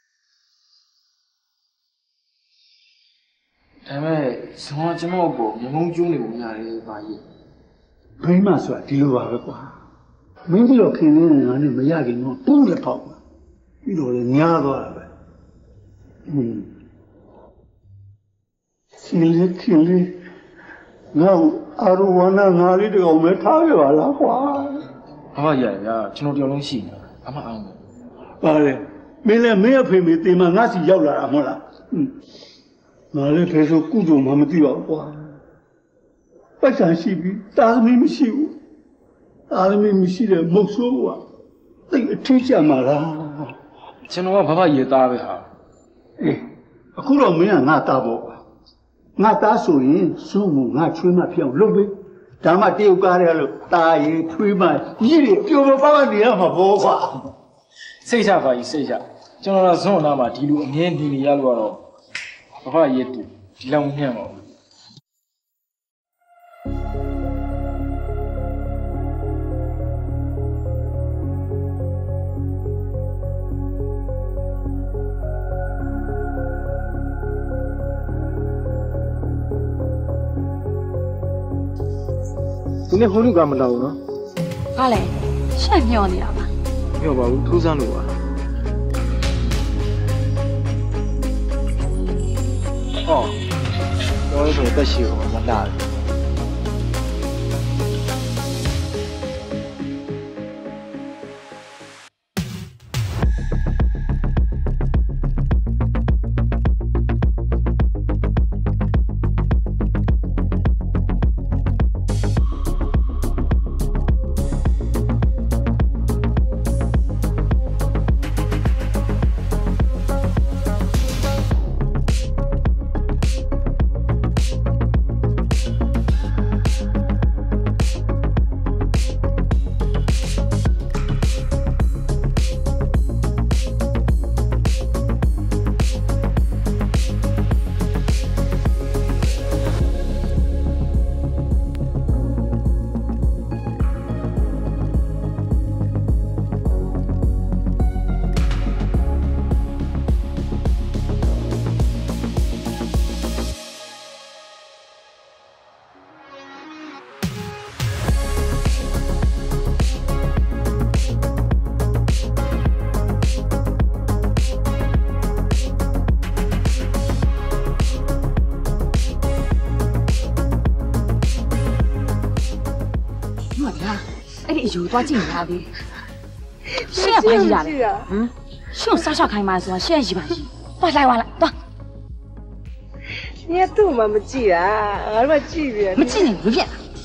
ဒါပေမဲ့ဇောကကျွန်တော်ကိုမြမုံကျိုးနေပုံရတယ်ဗျာကြီးဘိမဆိုတာဒီလိုပါပဲကွာမင်းတို့ခင်လေးနဲ့ငါနဲ့မရခင်တော့တူးလည်းပေါက်ပါပြီးတော့လည်းညားသွားတာပဲဟွန်းစီလေးခင်လေးငါအာရဝနာငါလေးတကောင်ပဲထားခဲ့ပါလားကွာဘာမှရရဗျာကျွန်တော်တယောက်လုံးရှိနေတာအမအောင်ပါလေမင်းလည်းမင်းအဖေမေတင်မငါစီရောက်လာတာမဟုတ်လားဟွန်းငါလည်းဖေဆိုကုသိုလ်မှမသိပါဘူးကွာပတ်စံရှိပြီးတာသမီမရှိဘူးတာသမီမရှိတဲ့မုတ်ဆိုးကသိအထီးကျမှာလားကျွန်တော်ကဘာမှရေသားပဲဟာအေးအခုတော့မင်းကငါသားပေါ့ငါသားဆိုရင်စွန့်ကိုငါချွေးမဖြစ်အောင်လုပ်ပေးဒါမှတရုတ်ကားရလို့တာရီထွေးမကြီးတွေပျော်ပျော်ပါးပါးနေရမှာပေါ့ကွာစိတ်ချပါကြီးစိတ်ချကျွန်တော်ကဇွန်နာမှာဒီလိုအငင်းနေနေရလို့တော့ဘာမှရေတူဒီလောက်မညံ့ပါဘူးဒီနေ့ဟိုလူကမလာဘူးနော်ဟာလေရှက်ညောနေတာပါညောပါဘူးထိုးစမ်းလို့ပါဟောတော့ဆိုတက်ရှိရောမလာဘူးယူသွားကြည့်နေရသေးရှင့်ကဘာကြီးတာလဲဟမ်ရှင့်စားစားခိုင်းမှဆိုတာရှင့်ကြီးပါကြီးသွားလိုက်သွားလိုက်သွား你也都嘛没记啊，俺们记别。 没记你不骗。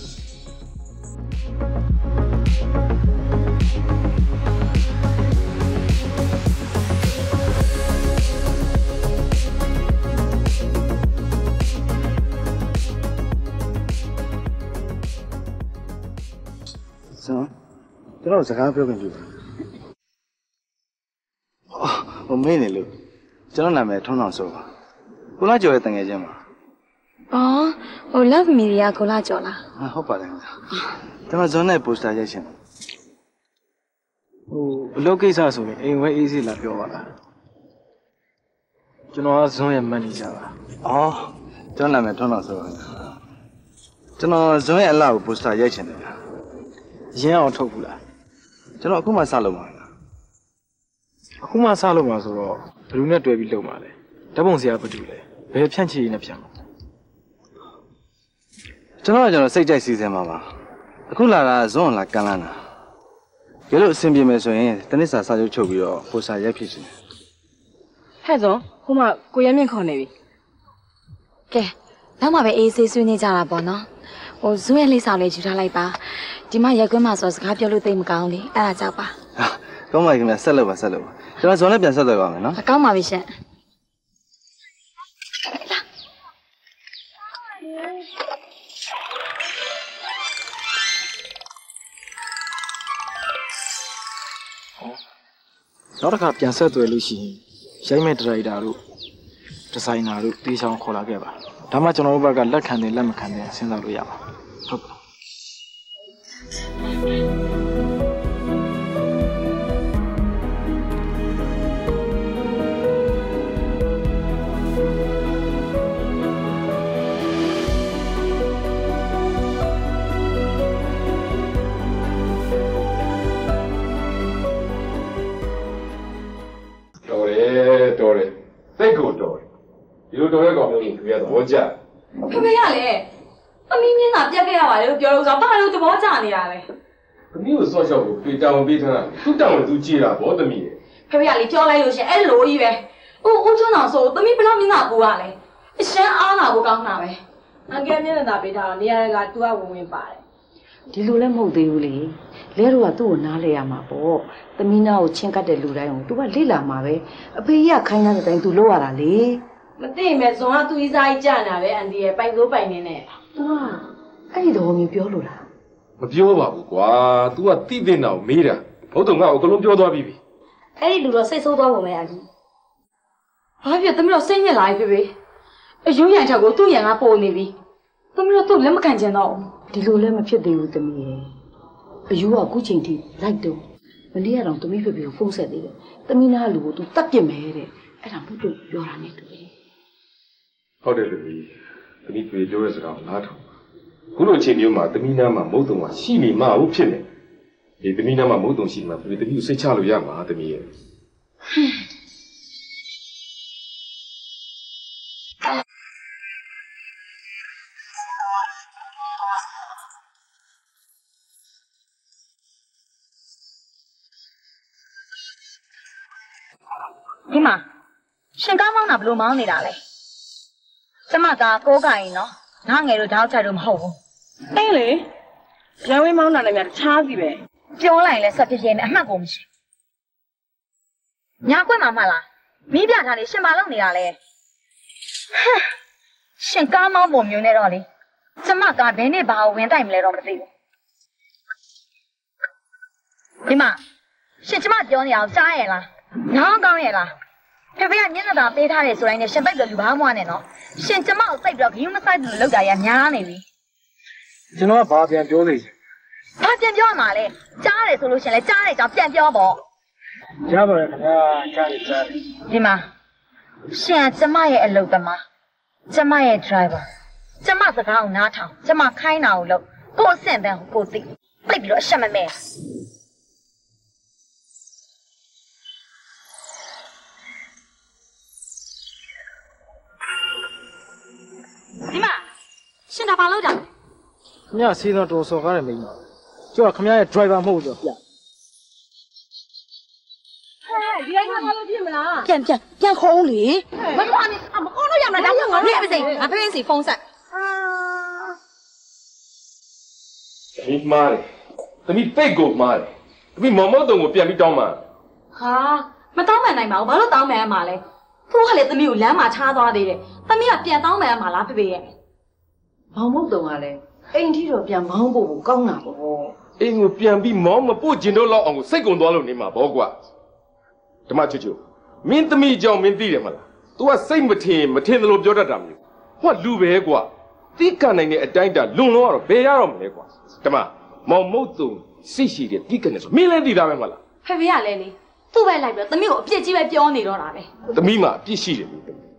什么？这老是干不要跟住。哦，我没呢路，这老那边通常说吧。ကိုလာကျော်ရဲ့တငယ်ချင်းပါ။အော်ဟို Love Media ကိုလာကျော်လား။ဟုတ်ပါတယ်ခင်ဗျာ။ဒီမှာဇွန်နဲ့ poster ရိုက်ချင်တယ်။ဟိုအလုပ်ကိစ္စဆိုရင်အိမ်ဝဲအေးစီလာပြောပါလားကျွန်တော်ကဇွန်းရဲ့မန်နေဂျာပါအော်ကျွန်တော်နာမည်ထွန်းတော်ဆိုတော့ကျွန်တော်ဇွန်းရဲ့အလှကိုပိုစတာရိုက်ချင်တယ်အရင်အောင်ထုတ်ဘူးလားကျွန်တော်အခုမှစလုပ်ပါလားအခုမှစလုပ်ပါဆိုတော့ဘယ်သူနဲ့တွေ့ပြီးလုပ်မှာလဲဓာတ်ပုံဆရာဘာတူလဲဘယ်ဖြန့်ချီရင်းနဲ့ဖြန့်မှာကျွန်တော်ကကျွန်တော်စိတ်ကြိုက်စီစဉ်မှာပါအခုလာတာဇွန်းလာကန်လန်းတာဒီလိုအဆင်ပြေမယ်ဆိုရင်တနစ်စာစာချုပ်ချုပ်ပြီးတော့ပိုစတာရိုက်ဖြစ်ရှင်ဟဲ့ဇွန်ခုမှကိုရဲမြင့်ခေါ်နေပြီကဲနောက်မှပဲအေးဆေးဆွေးနေကြတာပေါ့နော်ဟိုဇွန်းရဲ့လိပ်ဆောင်လေးယူထားလိုက်ပါဒီမှာရက်ကွင်းမှာဆိုစကားပြောလို့သိမကောင်းလေအဲ့ဒါကြောက်ပါကောင်းပါခင်ဗျဆက်လုပ်ပါဆက်လုပ်ပါကျွန်တော်ဇွန်လည်းပြန်ဆက်သွယ်ပါမယ်နော်ကောင်းပါပြီရှင်နောက်တစ်ခါပြန်ဆက်သွယ်လို့ရှိရင်ရိုက်မဲ့ဒရိုက်တာတို့ဒီဇိုင်နာတို့တေးချောင်းခေါ်လာခဲ့ပါဒါမှကျွန်တော်တို့ဘက်ကလက်ခံတယ်လက်မခံတယ်စဉ်းစားလို့ရပါဟုတ်ကဲ့တော်တယ်စိတ်ကိုတော်တယ်ဒီလိုတော်တဲ့ကောင်မျိုးကိုကြည့်ရတော့ဘောကြခမေးရလေအမီးမြင်းကပြက်ခဲ့ရပါလေလို့ပြောလို့ဆိုတော့ဘာလို့သဘောကျနေတာလဲသမီးကိုစော့ရှော့ကိုပြေတောင်းပေးထားတာသူ့တောင်းကိုသူကြည့်တာဗောသမီးရဲ့ခမေးရလေပြောလိုက်လို့ရှင်အဲ့လိုကြီးပဲဦးဦးချွန်းအောင်ဆိုသမီးဘယ်လောက်မြင်းကပူရလဲအရှမ်းအားနာဖို့ကောင်းတာပဲအငယ်မျက်နှာသာပေးထားတော့နေရာကသူကဝင်ဝင်ပါတယ်ဒီလိုလည်းမဟုတ်သေးဘူးလေလဲတော့ကသူ့ကိုနားလဲရမှာပေါ့သမီးနာကိုချင်းကတ်တဲ့လူတိုင်းကို तू ကလိလာမှာပဲအဖေကြီးကခိုင်းတဲ့အတိုင်း तू လုပ်ရတာလေမသိမဲ့ဇွန်ကသူ့ဤစားကြီးကြာနေတာပဲအန်တီရဲ့ပိုင်စိုးပိုင်နေနဲ့ तू ကအဲ့ဒီတော့မျိုးပြောလို့လားမပြောပါဘူးကွာ तू ကတိတဲ့နာကိုမေးတာဟုတ်တော့ငါ့ကိုအကလုံးပြောသွားပြီပြီအဲ့ဒီလူတော့စိတ်ဆိုးသွားပုံပဲအန်တီဘာဖြစ်သမီးတော့စိတ်ညစ်လာပြီဖေဖေအယုံရံချက်ကိုသူ့ရံကပို့နေပြီသမီးတော့သူ့လက်မခံချင်တော့ဒီလိုလည်းမဖြစ်သေးဘူးသမီးရဲ့အယူကအခုချိန်ထိလိုက်တော့မနေ့ကတော့သမီးဖေဖေကိုဖုန်းဆက်သေးတယ်သမီးနာလူကို तू တတ်ပြစ်မယ်တဲ့အဲ့ဒါမို့လို့ပြောတာနဲ့တူတယ်ဟုတ်တယ်လူကြီးသမီးတွေ့ပြောရစကားနားထောင်ခုလိုအချိန်မျိုးမှာသမီးနာမှာမုတ်တုံကရှိနေမှာဟုတ်ဖြစ်နေဒီသမီးနာမှာမုတ်တုံရှိမှာဖေဖေသမီးကိုစိတ်ချလို့ရမှာသမီးရဲ့ဒီမှာရှင်ကားမောင်းတာဘယ်လိုမောင်းနေတာလဲကျမကကိုးကရင်နော်ငါငယ်တို့တောက်ချတို့မဟုတ်ဘူးအေးလေရန်ဝင်းမောင်းတာလည်းများတခြားစီပဲပြောလိုက်ရင်လည်းဆက်ဖြစ်ဖြစ်နဲ့အမှတ်ကိုမရှိညာကွက်မှာမှလားမီးပြထားနေရှင်မလုပ်နေတာလဲရှင်ကားမောင်းပုံမျိုးနဲ့တော့လေကျမကဘယ်နဲ့ဘာကိုဝင်တိုက်မလဲတော့မသိဘူးဒီမှာရှင်ကျမပြောနေအောင်ကြားရလားနားကောင်းရဲ့လားဖေဖေကမျက်နှာသာပေးထားတယ်ဆိုတိုင်းနဲ့ရှင်တိုက်တော့လူဘာမှမနဲ့နော်ရှင်ကျမကိုစိုက်ပြီးတော့ဂယုမဆိုင်တယ်လို့လောက်တာရများနေပြီကျွန်တော်ကဘာပြန်ပြောနေဘာပြန်ပြောမှာလဲကြားတယ်ဆိုလို့ရှင်လဲကြားတယ်ကြောင့်ပြန်ပြောပေါ့ကြားပါရဲ့ခင်ဗျာကြားတယ်ကြားတယ်ဒီမှာရှင်ကျမရဲ့အလုပ်သမားကျမရဲ့ driver ကျမစကားကိုနားထောင်ကျမခိုင်းတာကိုလုပ်ကိုအဆင့်တန်းကိုသိပြိတ်ပြီးတော့အရှက်မမဲဒီမှာရှင်ဒါဘာလုပ်တာလဲခင်ဗျာစီးတော့တော်စော်ကားတယ်မိန်းမကျော်ခင်ဗျာရဲ့ driver မဟုတ်ဆိုတော့ပြဒီတိုင်းကဘာလို့ဖြစ်မလားပြန်ပြန်ပြန်ခေါ်ဦးလေမခေါ်နဲ့မခေါ်လို့ရမှာဒါကြောင့်ငါတို့ပြစိငါဖေးစီဖုန်းဆက်သမီးမားတယ်သမီးပိတ်ကိုမားတယ်သမီးမောင်မောင်တုံကိုပြန်ပြီးတောင်းပါဟာမတောင်းမှန်နိုင်ပါဘူးဘာလို့တောင်းမှန်ရမှာလဲသူကလေသမီးကိုလမ်းမှာချားသွားသေးတယ်သမီးကပြန်တောင်းမှန်ရမှာလားဖေဖေရဲ့မောင်မောင်တုံကလည်းအိမ်ကြီးတော့ပြန်မောင်းဖို့ကောင်းတာပေါ့အိမ်ကိုပြန်ပြီးမောင်းမပို့ကျင်တော့လောက်အောင်ကိုစိတ်ကုန်သွားလို့နေမှာပေါ့ကွာဓမ္မချွတ်ချွတ်မင်းသမီးကြောင့်မင်းသိတယ်မလား तू ကစိတ်မထင်မထင်တယ်လို့ပြောတတ်တာမျိုးဟောလူပဲကွာတိကနိုင်တဲ့အတိုင်းတာလွန်လို့ကတော့ဘယ်ရတော့မလဲကွာဓမ္မမောင်မုတ်တုံစိတ်ရှိတယ်တိကနဲ့ဆိုမင်းလည်းသိတာပဲမလားဖေဖေကလည်းလေသူ့ပဲလိုက်ပြီးသမီးကိုအပြစ်ကြီးပဲပြောနေတော့တာပဲသမီးမှာအပြစ်ရှိတယ်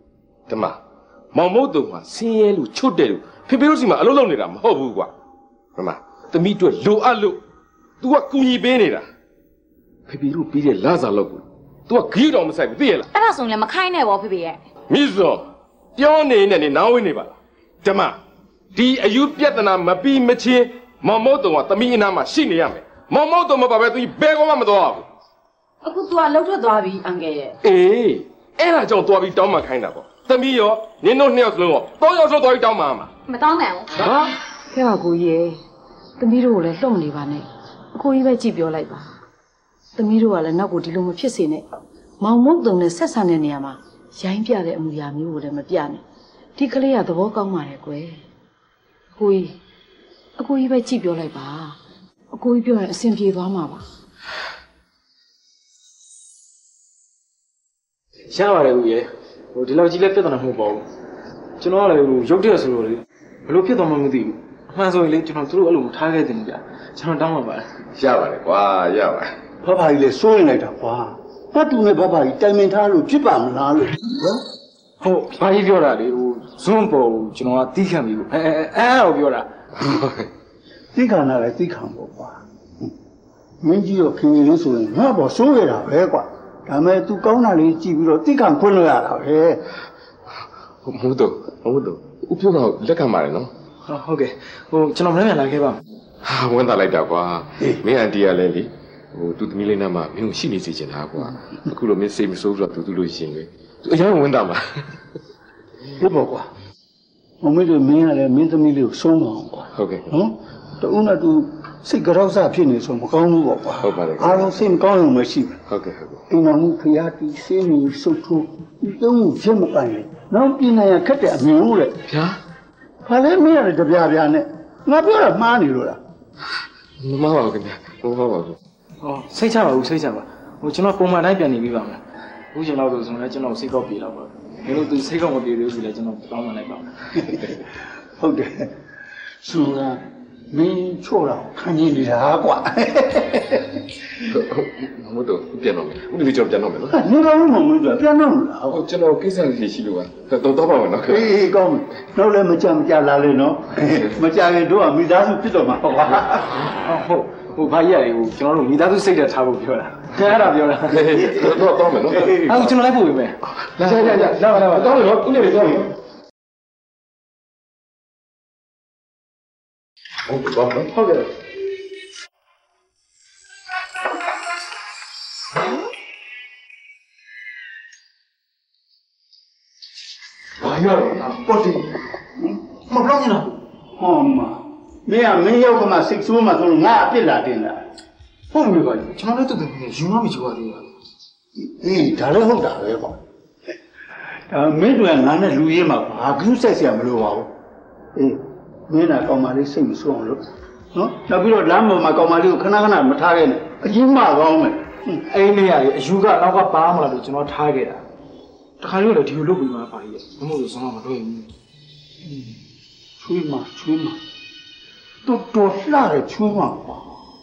ဓမ္မမောင်မို့တုံမှာဆင်းရဲလို့ချွတ်တယ်လို့ဖေဖေတို့စီမှာအလုပ်လုပ်နေတာမဟုတ်ဘူးကွာဓမ္မသမီးတို့လိုအပ်လို့ तू ကကူညီပေးနေတာဖေဖေတို့ပြီးတဲ့လစာလောက်ကို तू ကဂိတော်မဆိုင်ဘူးသိရလားအဲ့ဒါဆိုရင်လည်းမခိုင်းနဲ့ပေါ့ဖေဖေရဲ့မိစောပြောနေနေနေနားဝင်းနေပါလားဓမ္မဒီအယူပြဿနာမပြီးမချင်းမောင်မို့တုံကသမီးအနာမှာရှိနေရမယ်မောင်မို့တုံမပါပဲ तू ဘယ်ကောမှမသွားဘူးအခု तू ကလှုပ်ထွက်သွားပြီအန်ကယ်ရဲ့အေးအဲ့ဒါကြောင့်သွားပြီးတောင်းမှခိုင်းတာပေါ့သမီးရောနင်တို့နှစ်ယောက်စလုံးရောသုံးယောက်ဆုံးသွားပြီးတောင်းမှမှာမတောင်းနိုင်ဘူးဟာခဲပါကိုကြီးရဲ့သမီးတို့ကိုလည်းလှုပ်မနေပါနဲ့အကိုကြီးပဲကြည့်ပြောလိုက်ပါသမီးတို့ကလည်းနောက်ကိုဒီလိုမဖြစ်စေနဲ့မောင်မုတ်တုံနဲ့ဆက်ဆံတဲ့နေရာမှာရိုင်းပြတဲ့အမူအရာမျိုးကိုလည်းမပြနဲ့ဒီကလေးကသဘောကောင်းပါတယ်ကွယ်အကိုကြီးအကိုကြီးပဲကြည့်ပြောလိုက်ပါအကိုကြီးပြောရင်အဆင်ပြေသွားမှာပါရပါတယ်ဦးရဲ့ဟိုဒီလောက်ကြီးလည်းပြဿနာမဟုတ်ပါဘူးကျွန်တော်ကလည်းဟိုရုပ်တရက်ဆိုလို့လေဘလို့ဖြစ်သွားမှမသိဘူးအမှန်ဆိုရင်လေကျွန်တော်တို့အဲ့လိုထားခဲ့တယ်ကြာကျွန်တော်တောင်းပါပါတယ်ရပါတယ်ကွာရပါတယ်ဘဘကြီးလည်းစိုးရင်လိုက်တာကွာဘတ်တူနဲ့ဘဘကြီးတိုင်ပင်ထားလို့ဖြစ်ပါမလားလို့ဟုတ်ဘာကြီးပြောတာလေဟိုဇွန်းပေါ်ကျွန်တော်ကတီးခံပြီလို့အဲအဲအဲ့တော့ပြောတာသိခါနာလည်းသိခံပေါ့ကွာမင်းကြီးရောခင်ရင်လေးဆိုရင်ငါ့ဘောစိုးရတာပဲကွာဒါမဲ့ तू ကောင်းတာလေးကြည့်ပြီးတော့သိခံခွင့်လို့ရတာပဲမဟုတ်တော့မဟုတ်တော့ဥပြုံးတော့လက်ခံပါတယ်နော်ဟုတ်ကဲ့ဟိုကျွန်တော်မနေ့ကလာခဲ့ပါမယ်ဟာဝန်တာလိုက်တာကွာမင်းအန်တီကလည်းလေဟိုသူသမီးလေးနားမှာမင်းကိုရှိနေစေချင်တာကွာအခုလိုမင်းစိတ်မဆိုးဆိုတော့သူသူလို့ရှင်လေသူအရင်ဝန်တာမှာဒီပေါ့ကွာမမေတို့မင်းကလည်းမင်းသမီးလေးကိုဆုံးမအောင်ကွာဟုတ်ကဲ့နော်တူနဲ့တူစိတ်ကြောက်စဖြစ်နေဆိုမကောင်းဘူးပေါ့ကွာဟုတ်ပါတယ်အားလုံးစိတ်မကောင်းရုံပဲရှိတယ်ဟုတ်ကဲ့ဟုတ်ကဲ့အိမ်တော်မူဖရာတီစေးနေစုပ်ထိုးဒီတုံးကိုဖြစ်မပိုင်လေနောက်ပြည်နိုင်ရခက်တဲ့အမြင်ဦးလေဗျာဘာလဲမင်းရတယ်တပြားပြားနဲ့ငါပြောတာမှားနေလို့လားမမပါဘူးခင်ဗျာမမပါဘူးဟောစိတ်ချပါဘူးစိတ်ချပါဟိုကျွန်တော်ပုံမှန်တိုင်းပြန်နေပြီးပါမယ်အခုကျွန်တော်တို့ဆိုရင်ကျွန်တော်စိတ်ကောက်ပြေတော့ပါမင်းတို့သူစိတ်ကောက်မပြေသေးဘူးဆိုလည်းကျွန်တော်တောင်းမှလိုက်ပါမယ်ဟုတ်တယ်စူကမင်းချော့တာခံနေနေတာကွာမဟုတ်တော့ပြန်တော့မယ်ဥပဒေကြောင့်ပြန်တော့မယ်နော်နေတော့မမင်းတို့ပြန်တော့လားဟိုကျွန်တော်ကိစ္စလေးရှိလို့ကတော့တော့ပါမယ်နော်ခင်ဗျာအေးကောင်းပြီနောက်လည်းမကြမကြလာလေနော်မကြခင်တို့ကမိသားစုဖြစ်တော့မှာဟုတ်ပါဟုတ်ဟိုဘာကြီးရည်ဟိုကျွန်တော်တို့မိသားစုစိတ်တက်ထားဖို့ပြောတာခင်ဗျားတာပြောတာတော့တော့မယ်နော်အဲ့ကျွန်တော်လိုက်ဖို့ပဲလာလာလာလာလာလာတော့တော့ဦးလေးတော့မယ်ဟုတ်ကဲ့ပါဟုတ်ကဲ့ဘာရတော့ပေါ့တီမပြောင်းနေတာဟောမမင်းကမင်းရောက်ကမှစိတ်ဆိုးမှဆိုလို့ငါအပြစ်လာတင်တာဟုတ်ပြီပါကျွန်တော်လည်းတူတူနေယူမမချူပါသေးဘူးအေးဒါလည်းဟုတ်တာပဲပေါ့ဒါမင်းတို့ကငါနဲ့လူရေးမှာဘာကူးဆက်เสียမလို့ပါဘူးအေးမင်းကကောင်မလေးစိတ်မဆိုးအောင်လို့နော်နောက်ပြီးတော့လမ်းပေါ်မှာကောင်မလေးကိုခဏခဏမထားခဲ့နဲ့အရင်မှကောင်းမယ်အဲ့နေရာကြီးအယူကနောက်ကပါမလားလို့ကျွန်တော်ထားခဲ့တာတခါလို့လည်းဒီလိုလုပ်ပြီးမှပါကြီးမဟုတ်လို့ဆုံးမမလုပ်ရင်ချွေးမချွေးမတော်တော်လှတဲ့ချွေးမပါဘို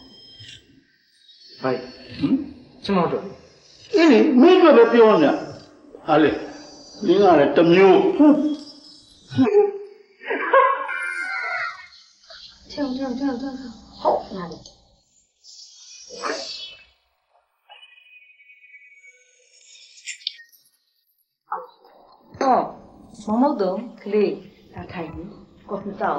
က်ဟင်ကျွန်တော်တို့အေးလေမင်းတို့ပဲပြောနေတာဟာလေမင်းကလည်းတစ်မျိုး跳跳跳跳跳，好，那里。哦，毛毛豆，可以，打开你，过不到。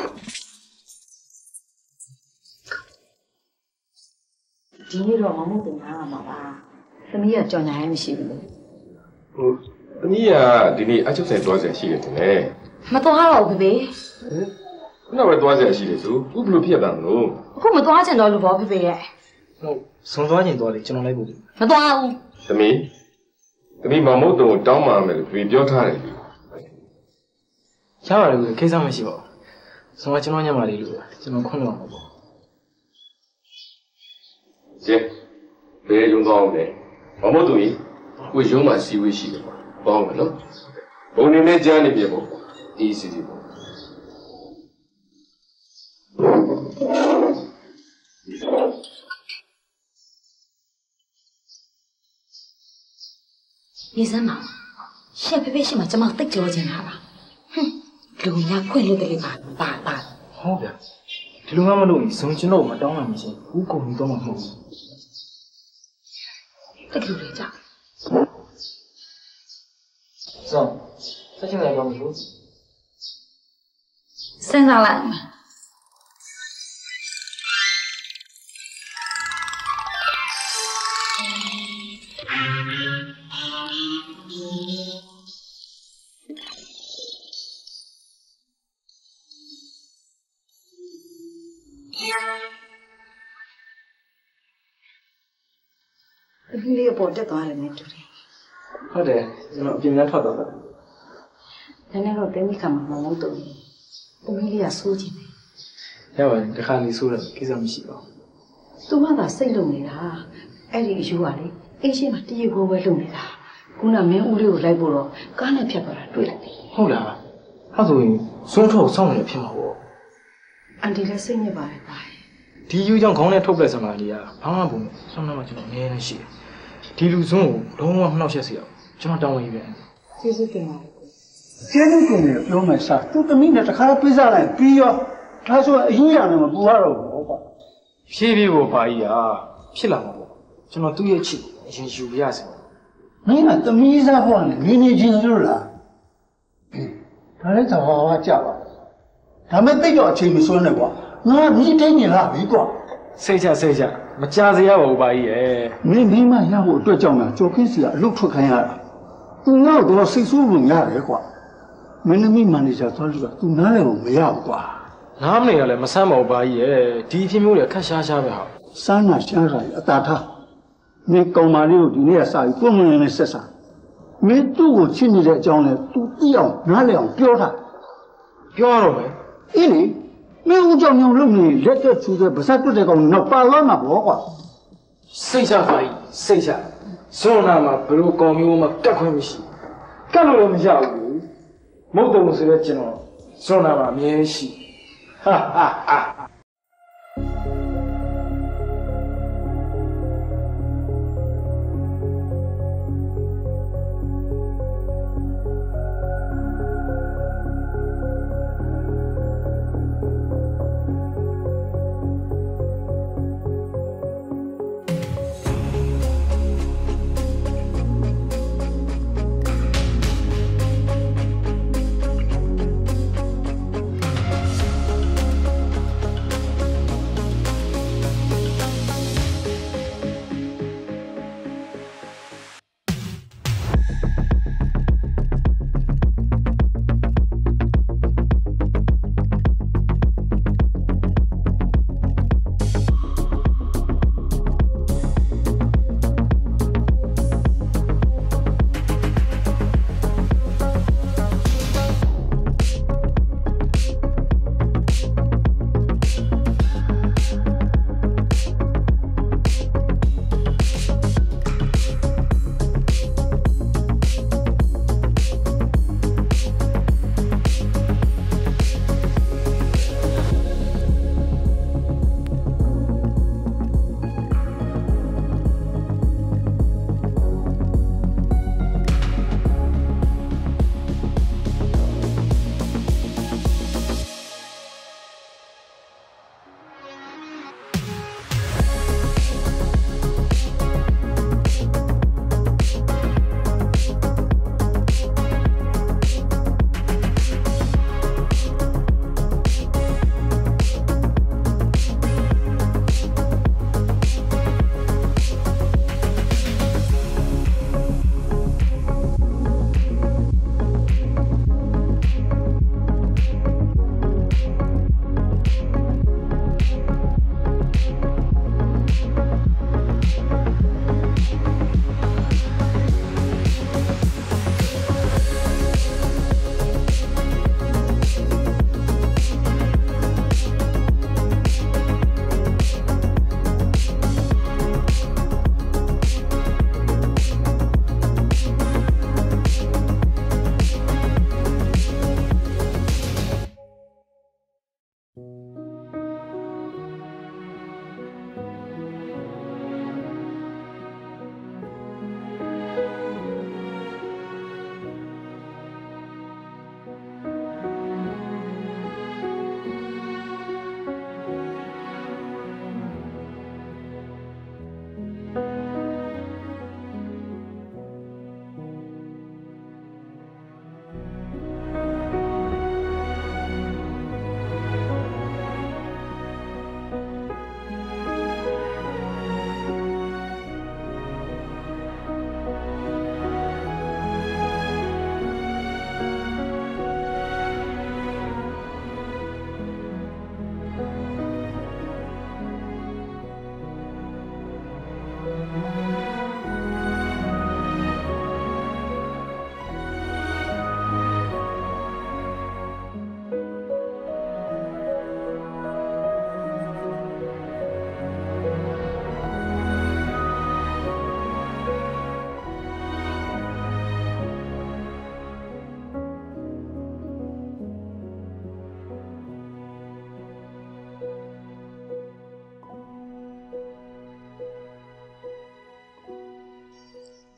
ဒီနေ့တော့မမုတ်တင်ထားမှာပါသမီးကကြော်ညာရဲမရှိဘူးလေဟိုသမီးကဒီနေ့အချုပ်ဆိုင်သွားစရာရှိတယ်တင်လေမသွားတော့ဘူးဖေဖေခုနကပဲသွားစရာရှိတယ်ဆိုဥပလို့ဖြစ်တာမလို့အခုမသွားချင်တော့လို့ပေါ့ဖေဖေရဲ့ဟုတ်စုံသွားကျင်သွားလေကျွန်တော်လိုက်ဖို့မသွားဘူးသမီးသမီးမမုတ်တုံကိုတောင်းပါမယ်လို့ပြောထားတယ်ရပါတယ်ကွခိစ္စမရှိပါဘူးစုံကကျွန်တော်ညမှာလေးလို့ကျွန်တော်ခွင့်လို့အောင်ပေါ့ကျင်းဘယ်ရုံသွားအောင်လဲမမုတ်တုံကြီးကိုရုံးမှာစီဝေးရှိတယ်ပေါ့တောင်းမယ်နော်ဘုံနေနဲ့ကြားနေပြေပေါ့အေးစီစီပေါ့နေစမ်းပါရှင်ဖေဖေရှိမှကျမတိတ်ကြောချင်တာပါဟွန်းလူညာခွင့်လို့တလေပါပါပါဟုတ်ဗျာဒီလိုမှမလုပ်ရင်ဇုံကျွန်တော်မတောင်းနိုင်မရှင်ဘူးကုန်ပြီးတော့မှမဟုတ်ဘူးတိတ်လူတွေကြောက်ဇုံဆက်ချင်တယ်ဘာမလို့စဉ်းစားလိုက်သမီးလေးပေါ်တက်သွားတယ်နဲ့တူတယ်ဟုတ်တယ်ကျွန်တော်အပြင်ကထွက်သွားတယ်ဒါနဲ့တော့တင်းမိခါမှာမဟုတ်တော့ဘူးသမီးလေးကစိုးချင်တယ်ရပါတယ်တခါလေးဆိုးတယ်ကိစ္စမရှိပါဘူးသူကသာစိတ်လုံနေတာအဲ့ဒီအယူကလေအင်းရှင်းမှာတရေကိုပဲလုံနေတာခုနမင်းဦးလေးကိုလိုက်ဖို့တော့ကားနဲ့ဖြတ်သွားတာတွေ့လိုက်တယ်ဟုတ်လားအဲ့ဆိုရင်စွန်းထုတ်ဆောင်နေဖြစ်မှာပေါ့အန်တီလည်းစိတ်ညစ်ပါတယ်ပါဒီယူကြောင့်ခေါင်းနဲ့ထုတ်ပလက်စမာလေးကဘာမှဘူးဆွမ်းနာမှကျွန်တော်အများနဲ့ရှိတယ်ဒီလူစွန်းကိုလုံးဝမနှောက်ယှက်စေအောင်ကျွန်တော်တောင်းဝင်ပြန်ကျေးဇူးတင်ပါတယ်ကျေးဇူးတင်တယ်ပြောမယ်စားသူသမီးနဲ့တခါပေးစားလိုက်ပြီးရောဒါဆိုအရင်ရတယ်မပူရတော့ဘူးပေါ့ဖြည်းဖြည်းကိုပါကြီးอ่ะဖြစ်လာမှာပေါ့ကျွန်တော်သူ့ရဲ့ချစ်အရင်ယူပြရစီမင်းကသမီးစားဖို့နဲ့နေနေချင်းလို့လားဒါလည်းသဘာဝကြပါဒါမဲ့တိတ်တော့အချိန်မစွန်းနဲ့ကွာငါမြည်တိုင်းနေလားပြီကွာစိတ်ချစိတ်ချမကြစေရပါဘူးပါကြီးရဲ့မင်းမိမရဖို့အတွက်ကြောင့်လားကြော်ခင်းစီကအလုတ်ထွက်ခိုင်းရတာသူငါ့ကိုတော့စိတ်ဆိုးလို့ရတယ်ကွာမင်းသမီးမန်နေဂျာသွားလို့ကသူနားလည်းမရဘူးကွာနားမနေရလဲမဆမ်းပါဘူးပါကြီးရဲ့ဒီအဖြစ်မျိုးတွေခက်ရှားရှားပဲဟာစမ်းနာရှားတာအတာထားမင်းကောင်မလေးကိုဒီနေ့ကစာပြီးပုံမှန်နဲ့ဆက်စားမင်းသူ့ကိုချစ်နေတဲ့အကြောင်းလဲသူသိအောင်နားလည်အောင်ပြောတာပြောရတော့မယ်အေးလေမင်းဦးကြောင့်ညောင်လုပ်နေလက်သက်ချူတဲ့ဗစက်တွတဲ့ကောင်တော့ပါလာမှာပေါ့ကွာစိတ်ချပါကြီးစိတ်ချစွန်းနာမှာဘလို့ကောင်မျိုးမှကတ်ခွင့်မရှိကတ်လို့လည်းမရဘူးမဟုတ်တော့ဆိုရဲကျွန်တော်စွန်းနာမှာအမြဲရှိဟာဟာဟာ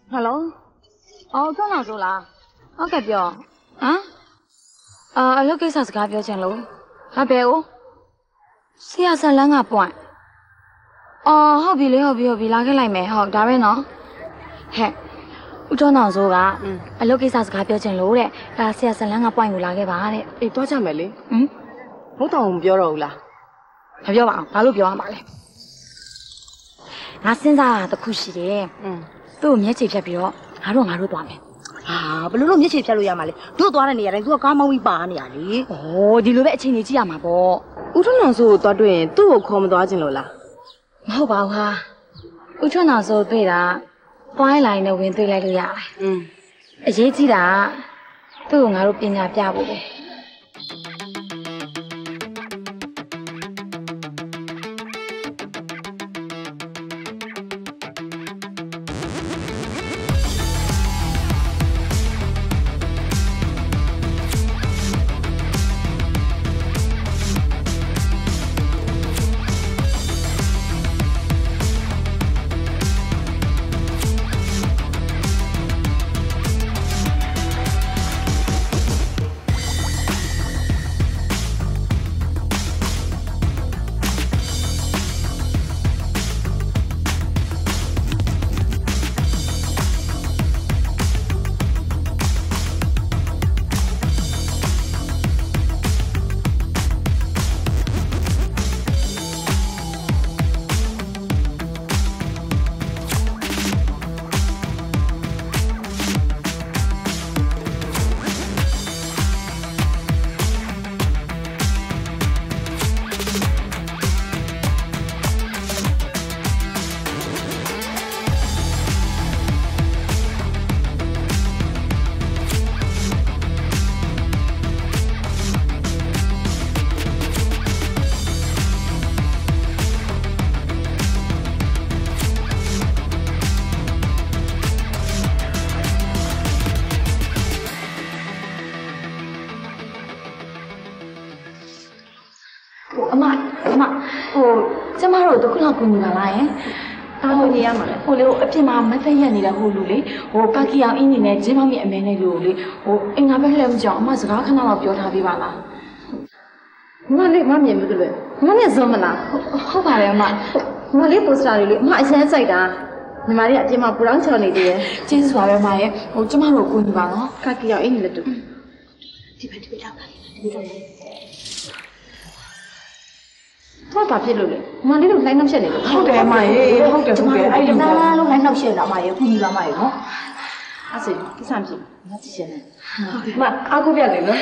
Hello. Oh, con nào rồi là? Ok biểu. Hả? À, lúc cái sao sẽ biểu chuyện luôn? Hả biểu? Xia sân lăng à bọn. Ờ, họ bị lấy họ bị họ bị lá cái này mẹ họ đã biết nó. Hẹ. Con nào rồi cả? À, lúc cái sao sẽ biểu chuyện luôn đấy. Là xia sân lăng à bọn người lá cái bà đấy. Ê, tôi chả mày lấy. Ừ? Không tao không biểu đâu là. Hả biểu bảo, bà lúc biểu bảo đấy. Ngã sinh ra là khu sĩ đấy. Ừ. Tôi không nhớ chỉ phải biểu. Ngã rồi ngã rồi toàn mẹ. À, bây giờ mình chỉ phải lo mà lấy. Tôi toàn là này, anh tôi cảm ơn bà này đi. Ồ, đi lúc bé chỉ này chỉ mà bộ. Ủa cho nào rồi tôi đuổi, tôi không có chuyện rồi là. Không bảo ha. Ủa cho nào rồi bây giờ, tôi lại nó quên tôi lại được à? Ừ. Vậy chỉ là tôi ngã rồi bên nhà bia bộ đấy. Rồi tôi cứ làm cùng người lại ấy. Tao thôi đi em mà. Hồi lấy ấp trên mà mấy tay nhà này là hồi lù lấy. Hồi các kia anh nhìn này chỉ mà miệng mẹ này lù lấy. Hồi anh ngáp phải làm chó mà giờ khả năng là biểu thà bị bà là. Mà lấy mà miệng mới được. Mà miệng giờ mà là. Không phải là mà. Mà lấy poster lấy mà anh sẽ đã. Nhưng mà lấy chỉ mà bulan chờ này đi. Chỉ là vậy mà ấy. Hồi chỉ mà rồi cùng bà nó. Các kia anh nhìn là được. Đi về đi về đâu? Đi về đâu? Thôi bà phải rồi, mà đi lúc này năm xe này. Không kể mày, không kể không kể. Ai chúng ta lúc này năm xe là mày, cũng như là mày đó. À gì, cái sao gì? Nó chỉ xe này. Mà, à cô biết rồi nữa.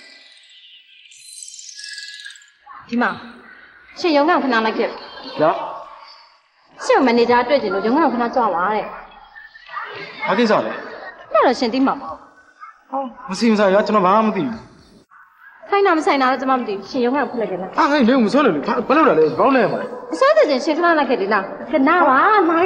Thì mà, xe giống nhau khả năng là kịp. Dạ. Xe mà này raတွေ့chỉ nó giống nhau khả năng cho mà đấy. À cái sao đấy? Nó là xe tí mà. Mà xin sao vậy? Cho nó vào mà tí. Khai nào sai nào cho mà đi, xin giống nhau không lại cái nào. À cái này không sao rồi, bắt đầu là đấy, bao lâu mà? Sao thế chứ, xin khả năng là cái gì nào? Cái nào à, mà.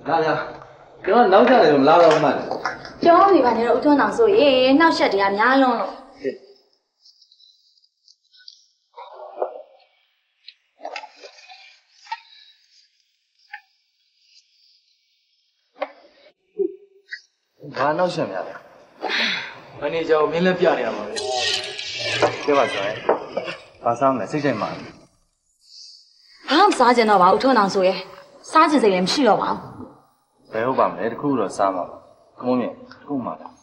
လာလာကျွန်တော်နောက်ထပ်လည်းမလာတော့မှန်းပြောနေပါနဲ့တော့ဦးထွန်းအောင်ဆိုရေနောက်ဆက်တရားများလွန်းလို့ဘာနောက်ဆက်များလဲမန်နေဂျာကိုမင်းလည်းပြနေရမှာပဲပြောပါဆိုရင်ဘာစားမလဲစိတ်ကြိုက်မှာဘာမှစားကြတော့ပါဦးထွန်းအောင်ဆိုရေစားကြစိတ်လည်းမရှိတော့ပါဘူးဘယ်ဟုတ်ပါမလဲတခုတော့စားမှာပါခမုန်းမြင်တခုမှလား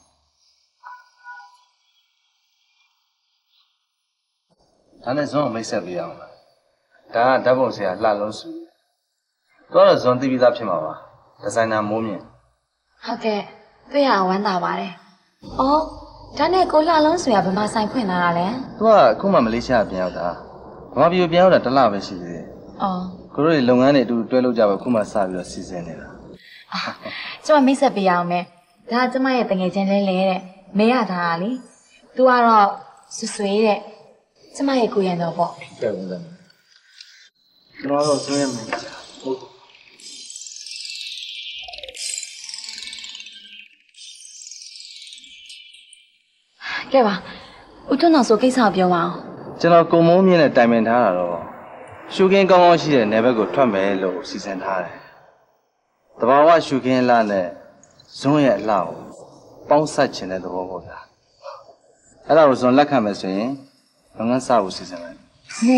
ဒါနဲ့ဇွန်ကိုမိတ်ဆက်ပေးရအောင်လားဒါကဓာတ်ပုံဆရာလှလုံးစုတော့ဇွန်သိပြီးသားဖြစ်မှာပါဒီဇိုင်နာမိုးမြင်ဟုတ်ကဲ့တွေ့ရဝမ်းသာပါတယ်။အော်ဒါနဲ့ကိုလှလုံးဆိုရဘယ်မှာဆိုင်ဖွင့်လာတာလဲ။ तू ကအခုမှမလေးရှားပြန်ရောက်တာ။ဘာပြီးပြန်ရောက်တာတစ်လပဲရှိသေးတယ်။အော်ကိုတို့တွေလုပ်ငန်းတွေအတူတွဲလုပ်ကြပါခုမှစပြီးတော့စီစဉ်နေတာ။အာကျွန်မမိတ်ဆက်ပေးရအောင်မယ်။ဒါကျမရဲ့တငယ်ချင်းလေးလေးတဲ့မေရထားတာလေ။ तू ကတော့ဆွဆွေးတဲ့ကျမရဲ့ကိုရံတော်ပေါ့။တဲ့ဝင်တယ်။ကျွန်တော်တော့ဆွေးရမယ်ကြာ။ဟုတ်ကဲပါဦးထွန်းအောင်ဆိုကိစ္စကိုပြောပါအောင်ကျွန်တော်ကုံမိုးမြင့်နဲ့တိုင်ပင်ထားတာတော့ရှုခင်းကောင်းကောင်းရှိတဲ့နယ်ဘက်ကိုထွက်မယ်လို့စီစဉ်ထားတယ်တဘာဝရှုခင်းလနဲ့ဇွန်းရဲ့အလှကိုပေါင်းဆက်ခြင်းတဲ့သဘောပေါ့ဗျာအဲ့ဒါကိုဇွန်လက်ခံမယ်ဆိုရင်ငန်းစဖို့စီစဉ်မယ်နေ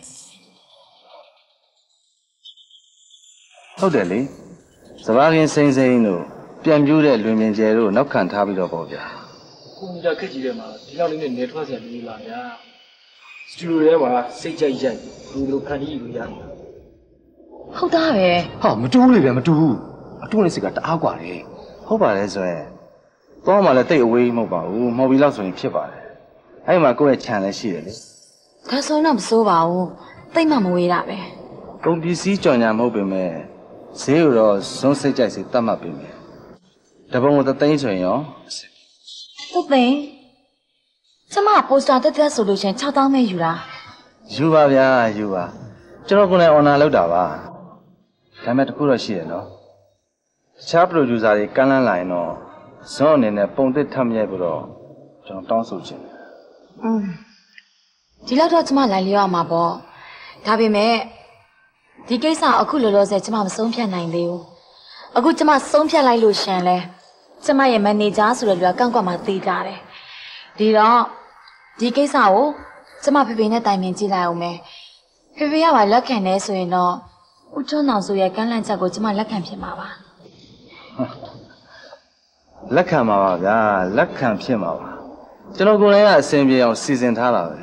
ဟုတ်တယ်လေစဘာခင်းစိမ့်စိမ့်တို့ပြန်ပြူးတဲ့လွင်မြင်ကျဲတို့နောက်ခံထားပြီးတော့ပေါ့ဗျာကိုကြီးကခက်ကြီးတယ်မှာဒီလောက်လေးနဲ့နေထွက်စရာလေးလာဗျာစတူဒီယိုထဲမှာစိတ်ကြိုက်ရိုက်လူတို့ဖန်တီးလို့ရတယ်ဟုတ်သားပဲဟာမတူဘူးလေဗျာမတူဘူးအတူနဲ့စိတ်ကတအားกว่าတယ်ဟုတ်ပါလေဆိုရင်သွားမှလည်းတိတ်အဝေးမဟုတ်ပါဘူးမှော်ပြီးလောက်ဆိုရင်ဖြစ်ပါတယ်အဲ့မှာကိုယ့်ရဲ့ခြံလည်းရှိတယ်လေဒါဆိုရင်တော့မစိုးပါဘူးတိတ်မှမဝေးတာပဲကုန်ပစ္စည်းကြော်ညာမဟုတ်ပေမဲ့ဈေးကိုတော့ဇွန်းစိတ်ကြိုက်စိတတ်မှတ်ပေးမယ်တပုံကိုသသိန်းဆိုရင်ရောသသိန်းကျမပိုစတာတက်တက်ဆိုလို့ရှင်၆သောင်းပဲယူတာယူပါဗျာယူပါကျွန်တော်ကိုယ်နဲ့အော်နာလောက်တာပါဒါမဲ့တခုတော့ရှိရနော်တခြားပရိုဂျူဆာတွေကမ်းလှမ်းလာရင်တော့ဇွန်းအနေနဲ့ပုံသစ်ထပ်မြိုက်ပြီးတော့ကျွန်တော်တောင်းဆိုချင်တယ်อืมဒီလောက်တော့ကျမလိုက်လျောရမှာပေါ့ဒါပေမဲ့ဒီကိစ္စအခုလောလောဆယ်ကျမမဆုံးဖြတ်နိုင်သေးဘူးအခုကျမဆုံးဖြတ်လိုက်လို့ရှင်လဲကျမရဲ့မန်နေဂျာဆိုတဲ့လူကကန့်ကွက်မှသိကြတယ်ဒီတော့ဒီကိစ္စကိုကျမဖေဖေနဲ့တိုင်ပင်ကြည့်လိုက်အောင်မယ်ဖေဖေကပါလက်ခံနေဆိုရင်တော့ဦးထွန်းအောင်ဆိုရဲ့ကမ်းလှမ်းချက်ကိုကျမလက်ခံဖြစ်မှာပါလက်ခံပါပါဗျာလက်ခံဖြစ်မှာပါကျွန်တော်ကိုယ်တိုင်ကအစဉ်ပြေအောင်စီစဉ်ထားတာပဲ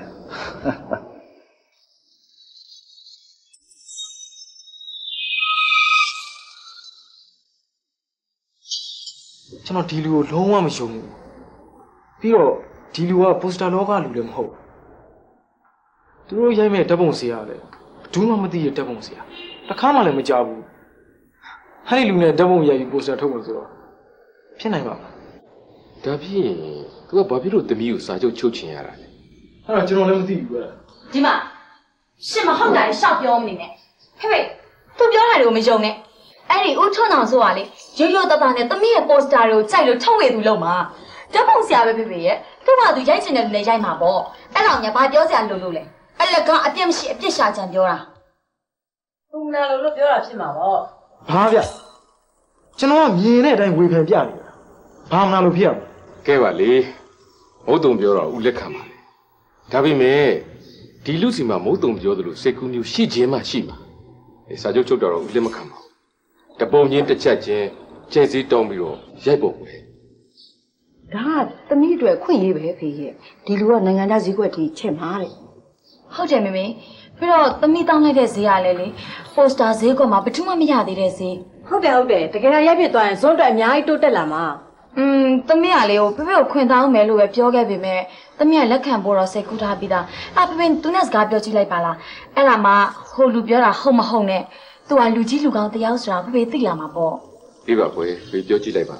ကျွန်တော်ဒီလူကိုလုံးဝမယုံဘူးပြီးတော့ဒီလူကပိုစတာလောကလူလည်းမဟုတ်သူတို့ရိုက်မဲ့ဓာတ်ပုံဆရာလည်းဘယ်သူမှမသိရဓာတ်ပုံဆရာတခါမှလည်းမကြောက်ဘူးဟဲ့ဒီလူနဲ့ဓာတ်ပုံရိုက်ပြီးပိုစတာထုတ်လို့ဆိုတော့ဖြစ်နိုင်ပါ့မလားဒါဖြစ်ရင်သူကဘာဖြစ်လို့သမီးကိုစာချုပ်ချုပ်ချင်ရတာလဲအဲ့တော့ကျွန်တော်လည်းမသိဘူးကွာဒီမှာရှင်မဟုတ်တာရှောက်ပြောမနေနဲ့ဟဲ့ဟဲ့သူပြောတာတွေကိုမယုံနဲ့အဲ့ဒီဦးထွန်းအောင်ဆိုတာလေရိုးရိုးသားသားနဲ့သမီးရဲ့ပိုစတာတွေကိုကြိုက်လို့ထုတ်ဝေသူလုံးမှာဓာတ်ပုံဆရာပဲဖြစ်ဖြစ်ရဲ့သူ့ဘာသူရိုက်ချင်တယ်လည်းရိုက်မှာပေါ့အဲ့တော့ညာဘာပြောစရာလို့လို့လဲအဲ့လက်ကအပြစ်မရှိအပြစ်ရှာကြံပြောတာသူနာလို့လို့ပြောတာဖြစ်မှာပေါ့ဘာဗျကျွန်တော်ကမြင်တဲ့အတိုင်းဝေဖန်ပြနေတာဘာမနာလို့ဖြစ်ရမလဲကဲပါလေမဟုတ်တုံပြောတော့ဦးလက်ခံပါလေဒါပေမဲ့ဒီလူစီမှာမဟုတ်တုံပြောသလိုစိတ်ကူးမျိုးရှိခြင်းမှရှိမှာအဲစာချုပ်ချုပ်တော့ဦးလက်မခံပါဘူးတပုံချင်းတစ်ချက်ချင်းကျဲစည်းတောင်းပြီးတော့ရိုက်ပုံပဲဒါကသမီးတွေခွင့်ရေးပဲဖေရဲ့ဒီလူကနိုင်ငံသားဈေးကွက်ကြီးချက်မှာတဲ့ဟုတ်တယ်မေမေပြီးတော့သမီးတောင်းလိုက်တဲ့ဈေးကလည်းလေပိုစတာဈေးကွက်မှာဘယ်သူမှမရသေးတဲ့ဈေးဟုတ်တယ်ဟုတ်တယ်တကယ်တော့ရိုက်ဖြစ်သွားရင်ဇွန်းတက်အများကြီးတိုးတက်လာမှာอืมသမီးကလေကိုဖေဖေကိုခွင့်တောင်းမယ်လို့ပဲပြောခဲ့ပေမဲ့သမီးကလက်ခံဖို့တော့စိတ်ကူးထားပြီးသားအဲ့ဖေဖေသူနဲ့စကားပြောကြည့်လိုက်ပါလားအဲ့ဒါမှဟိုလူပြောတာဟုတ်မဟုတ်နဲ့သူကလူကြီးလူကောင်းတယောက်ဆိုတာဖေဖေသိလာမှာပေါ့ပြပါကွယ်ဖေပြောကြည့်လိုက်ပါ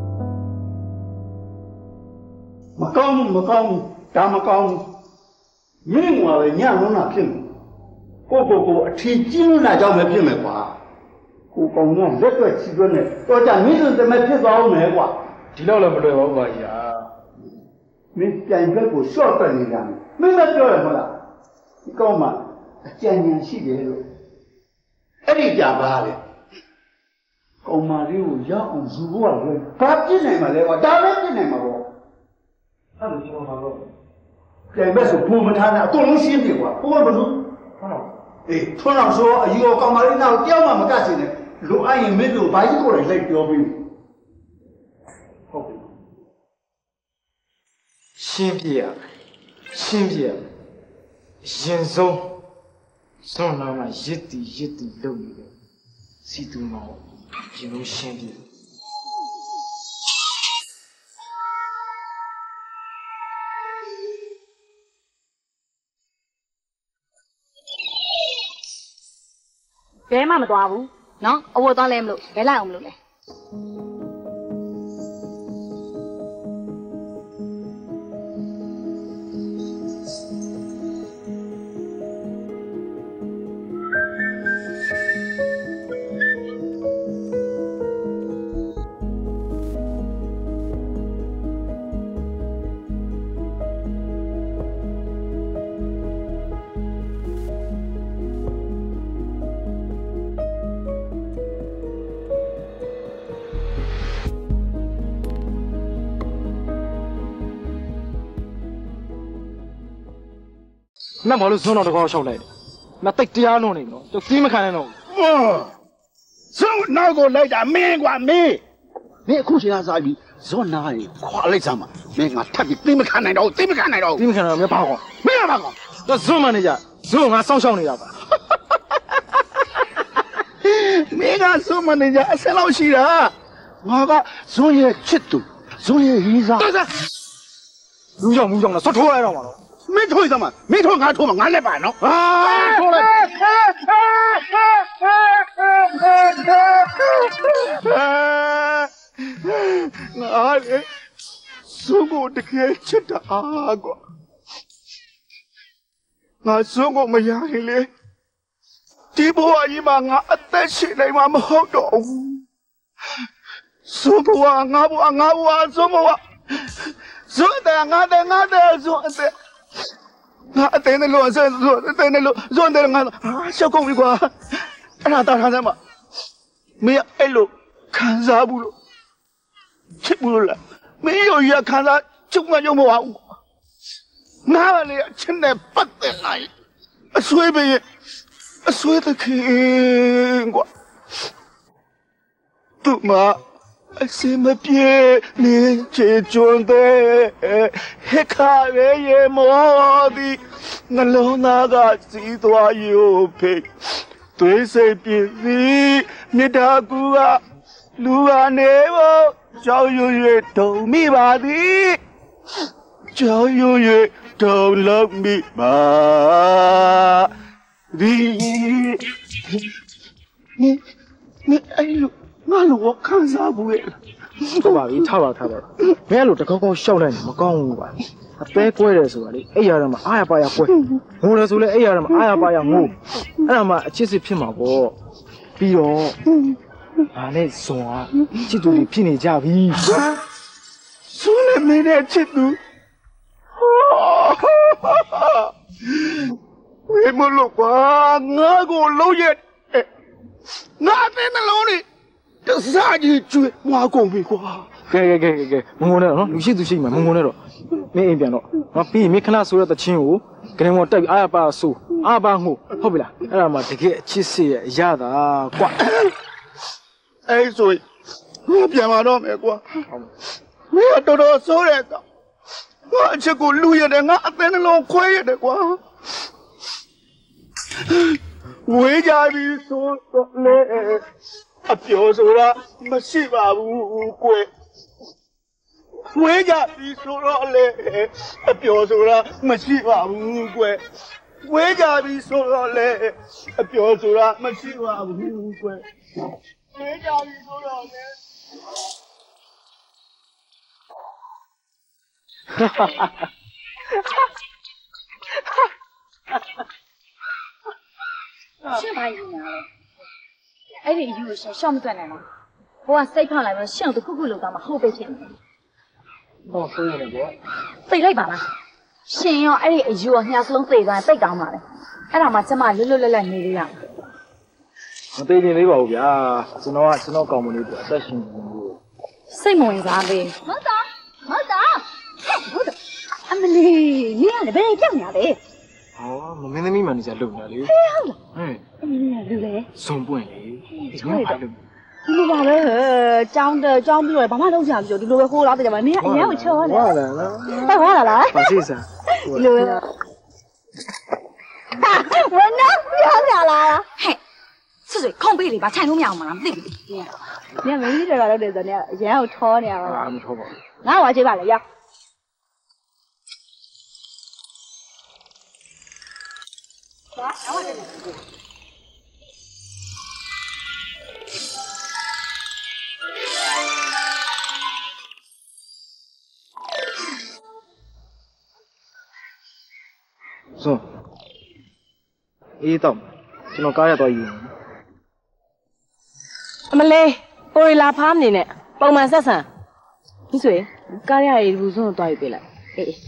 မကောင်းဘူးမကောင်းဘူးဒါမကောင်းဘူးမင်းကပဲညလုံးတာဖြစ်မယ်ကိုကိုကိုအထီးကျင်းလာကြောင်းပဲဖြစ်မယ်ကွာကိုကောင်ကလက်ွက်ချီတွက်နဲ့တော့ကြမင်းတို့တမက်ဖြစ်သွားအောင်မယ်ကွာဒီလောက်လည်းမလွယ်ပါဘူးပါကြီးဟာမင်းပြန်ဘက်ကိုရှော့တက်နေကြတယ်မင်းလည်းပြောရမလားဒီကောင်မှအကြံဉာဏ်ရှိတယ်လို့အဲ့ဒီကြပါလေကောင်မလေးကိုရအောင်ယူဖို့ကလည်းဘာပြစ်နိုင်မှာလဲကွာဒါပဲပြစ်နိုင်မှာပေါ့အဲ့လိုကျွန်တော်ပါတော့ပြန်ဘက်ဆိုပုံမထားနဲ့အကုန်လုံးရှင်းပြီကွာဟိုကဘယ်လိုဟုတ်လားအေးထွန်းအောင်ဆိုအယူကောင်မလေးနောက်တယောက်မှမကတ်စင်နဲ့လိုအပ်ရင်မင်းတို့ဘာကြီးကိုယ်တိုင်လိုက်ပြောပြီးဟုတ်ပြီရှင်းပြရရှင်းပြရရင်ဆုံးစွန့်လောင်းကရစ်တီရစ်တီလုပ်နေတယ်စီတူမောင်ရင်လုံးရှင်းပြဘဲမှမသွားဘူးနော်အဝတ်သွားလဲမလို့ဘဲလိုက်အောင်မလို့လဲ那马路zon到这个小来的，那得这样弄的喏，就谁没看见喏？ 哦，zon哪个来的没管没，你苦心那啥比zon哪里夸来什么？没我特别谁没看见到，谁没看见到？ 谁没看到没扒过？ 没有扒过。 那zon嘛那家zon俺上校那家吧？ 没个zon嘛那家是老实的，我个zon也七度，zon也以上。但是， 不讲不讲了，说出来了嘛？ 没拖什么，没拖俺拖嘛，俺来办了。啊，拖来。俺嘞，说过这个吃的阿哥，俺说过没呀嘞，这不阿姨嘛，俺带起来嘛没好多。说过啊，俺不啊，俺不啊，说过啊，说的俺的俺的说的。ငါအတင်းနဲ့လို့ဆက်ဆိုအတင်းနဲ့လို့ဇွန်တယ်ငါအာရှောက်ကုန်ပြီကွာအဲ့ဒါတာထားစမ်းမမင်းအဲ့လိုခံစားဘူးလို့ချစ်ဘူးလို့လားမင်းရောရခံစားချုပ်မချုပ်မပါဘူးငါကလေအချစ်နဲ့ပတ်သက်လိုက်အဆွေးပဲအဆွေးသခင်ကွာသူမအစမပြေနေချေကျွန်းတဲ့ဟက်ခါရဲရဲမောဒီနှလုံးသားကစီးသွားရုပ်ဖိတ်သွေးစိတ်ပြည့်စီမြတ်တာကူကလူကနေဖို့ကြောက်ရွံ့၍ဒုံမိပါသည်ကြောက်ရွံ့၍ဒုံလုံးမိပါသည်你你哎呦ငါလိုခံစားဘူးရဲ့ဟုတ်ပါပြီထားပါထားပါမင်းအဲ့လိုတကောက်ကောက်ရှောက်လိုက်နေမကောင်းဘူးကွာအသေးကွဲတယ်ဆိုတာလေအဲ့ရတော့မှအားရပါရကွဲငိုတယ်ဆိုလဲအဲ့ရတော့မှအားရပါရငိုအဲ့ဒါမှအချစ်စစ်ဖြစ်မှာပေါ့ပြီးတော့ဗာနဲ့ဇွန်ကချစ်သူတွေဖြစ်နေကြပြီဇွန်လည်းမင်းနဲ့ချစ်သူဝေမလို့ကွာငါကိုလုံးရဲ့ငါတဲ့နှလုံးလေးတစားကြီးကျွေးမွားကုန်ပြီကွာကဲကဲကဲကဲမငုံနဲ့တော့နော်လူရှိသူရှိမှာမငုံနဲ့တော့မင်းအိမ်ပြန်တော့ငါပြီးရင်မင်းခဏဆိုရတဲ့ချင်းကိုဂရင်မော်တက်ပြီးအားရပါဆိုအားပါငိုဟုတ်ပြီလားအဲ့ဒါမှတကယ်အချစ်စစ်ရဲ့အရသာကွာအဲ့ဆိုငါပြန်လာတော့မယ်ကွာမင်းကတော်တော်ဆိုးတယ်တော့ငါအချစ်ကိုလူရတယ်ငါအသေးနှလုံးခွဲရတယ်ကွာဝေးကြပြီဆိုတော့လေအပြောဆိုတာမရှိပါဘူးကွယ်ဝေးကြပြီဆိုတော့လေအပြောဆိုတာမရှိပါဘူးကွယ်ဝေးကြပြီဆိုတော့လေအပြောဆိုတာမရှိပါဘူးကွယ်ဝေးကြပြီဆိုတော့လေ哈哈哈哈哈ဘာယူနေလဲအဲ့ဒီယူရှင်ရှော့မတွက်နဲ့နော်ဘိုးကစိတ်ဖောက်လိုက်တော့ရှင့်ကိုခုခုလောက်တော့မဟုတ်ပဲဖြစ်နေဘာဆိုရလဲကွာသိလိုက်ပါလားရှင်ရောအဲ့ဒီအယူကိုညှာစလုံးသိသွားရင်သိကောင်းပါလေအဲ့ဒါမှကျမလွတ်လွတ်လပ်လပ်နေလို့ရမသိနေသေးပါဘူးဗျာကျွန်တော်ကကျွန်တော်ကောင်မလေးတို့အသက်ရှင်နေလို့စိတ်မဝင်စားသေးမဟုတ်တော့မဟုတ်တော့ဟုတ်တော့အမလေးနင်ကလည်းဘယ်ကြောက်နေရလဲဟောမမင်းသမီးမှနေကြလုံနေလေဟေးဟုတ်လားဟဲ့အမလေးကလူလေဇုံပွင့်လေဒီလိုပါလို့ဒီလိုပါပဲဟဲ့ကြောင်းတယ်ကြောင်းပြီးတော့ဘာမှလုပ်ချင်ဘူးဒီလိုပဲခိုးလာတယ်ကြမှာနင်ကအရင်ကချောတယ်ဟုတ်လားနော်ဟုတ်လားပါစီစားဒီလိုပဲဝနာပြောကြလားဟဲ့ဆွဆွခုံပေးလေပါခြံလို့မရအောင်မလားမသိဘူးနင်ကမင်းကြီးတွေကတော့တယ်ဆိုတော့နင်ကအရင်ကထောနေရပါလားမထောပါဘူးငါ့ဝါချေပါလေရောက်ဆိုအေးတော့ကျွန်တော်ကားရတော့ယူအမလေးပိုရီလာဖားမနေနဲ့ပုံမှန်ဆက်ဆံဒီဆိုရင်ကားရရည်ဘူးဆုံးတော့ယူပေးလိုက်အေး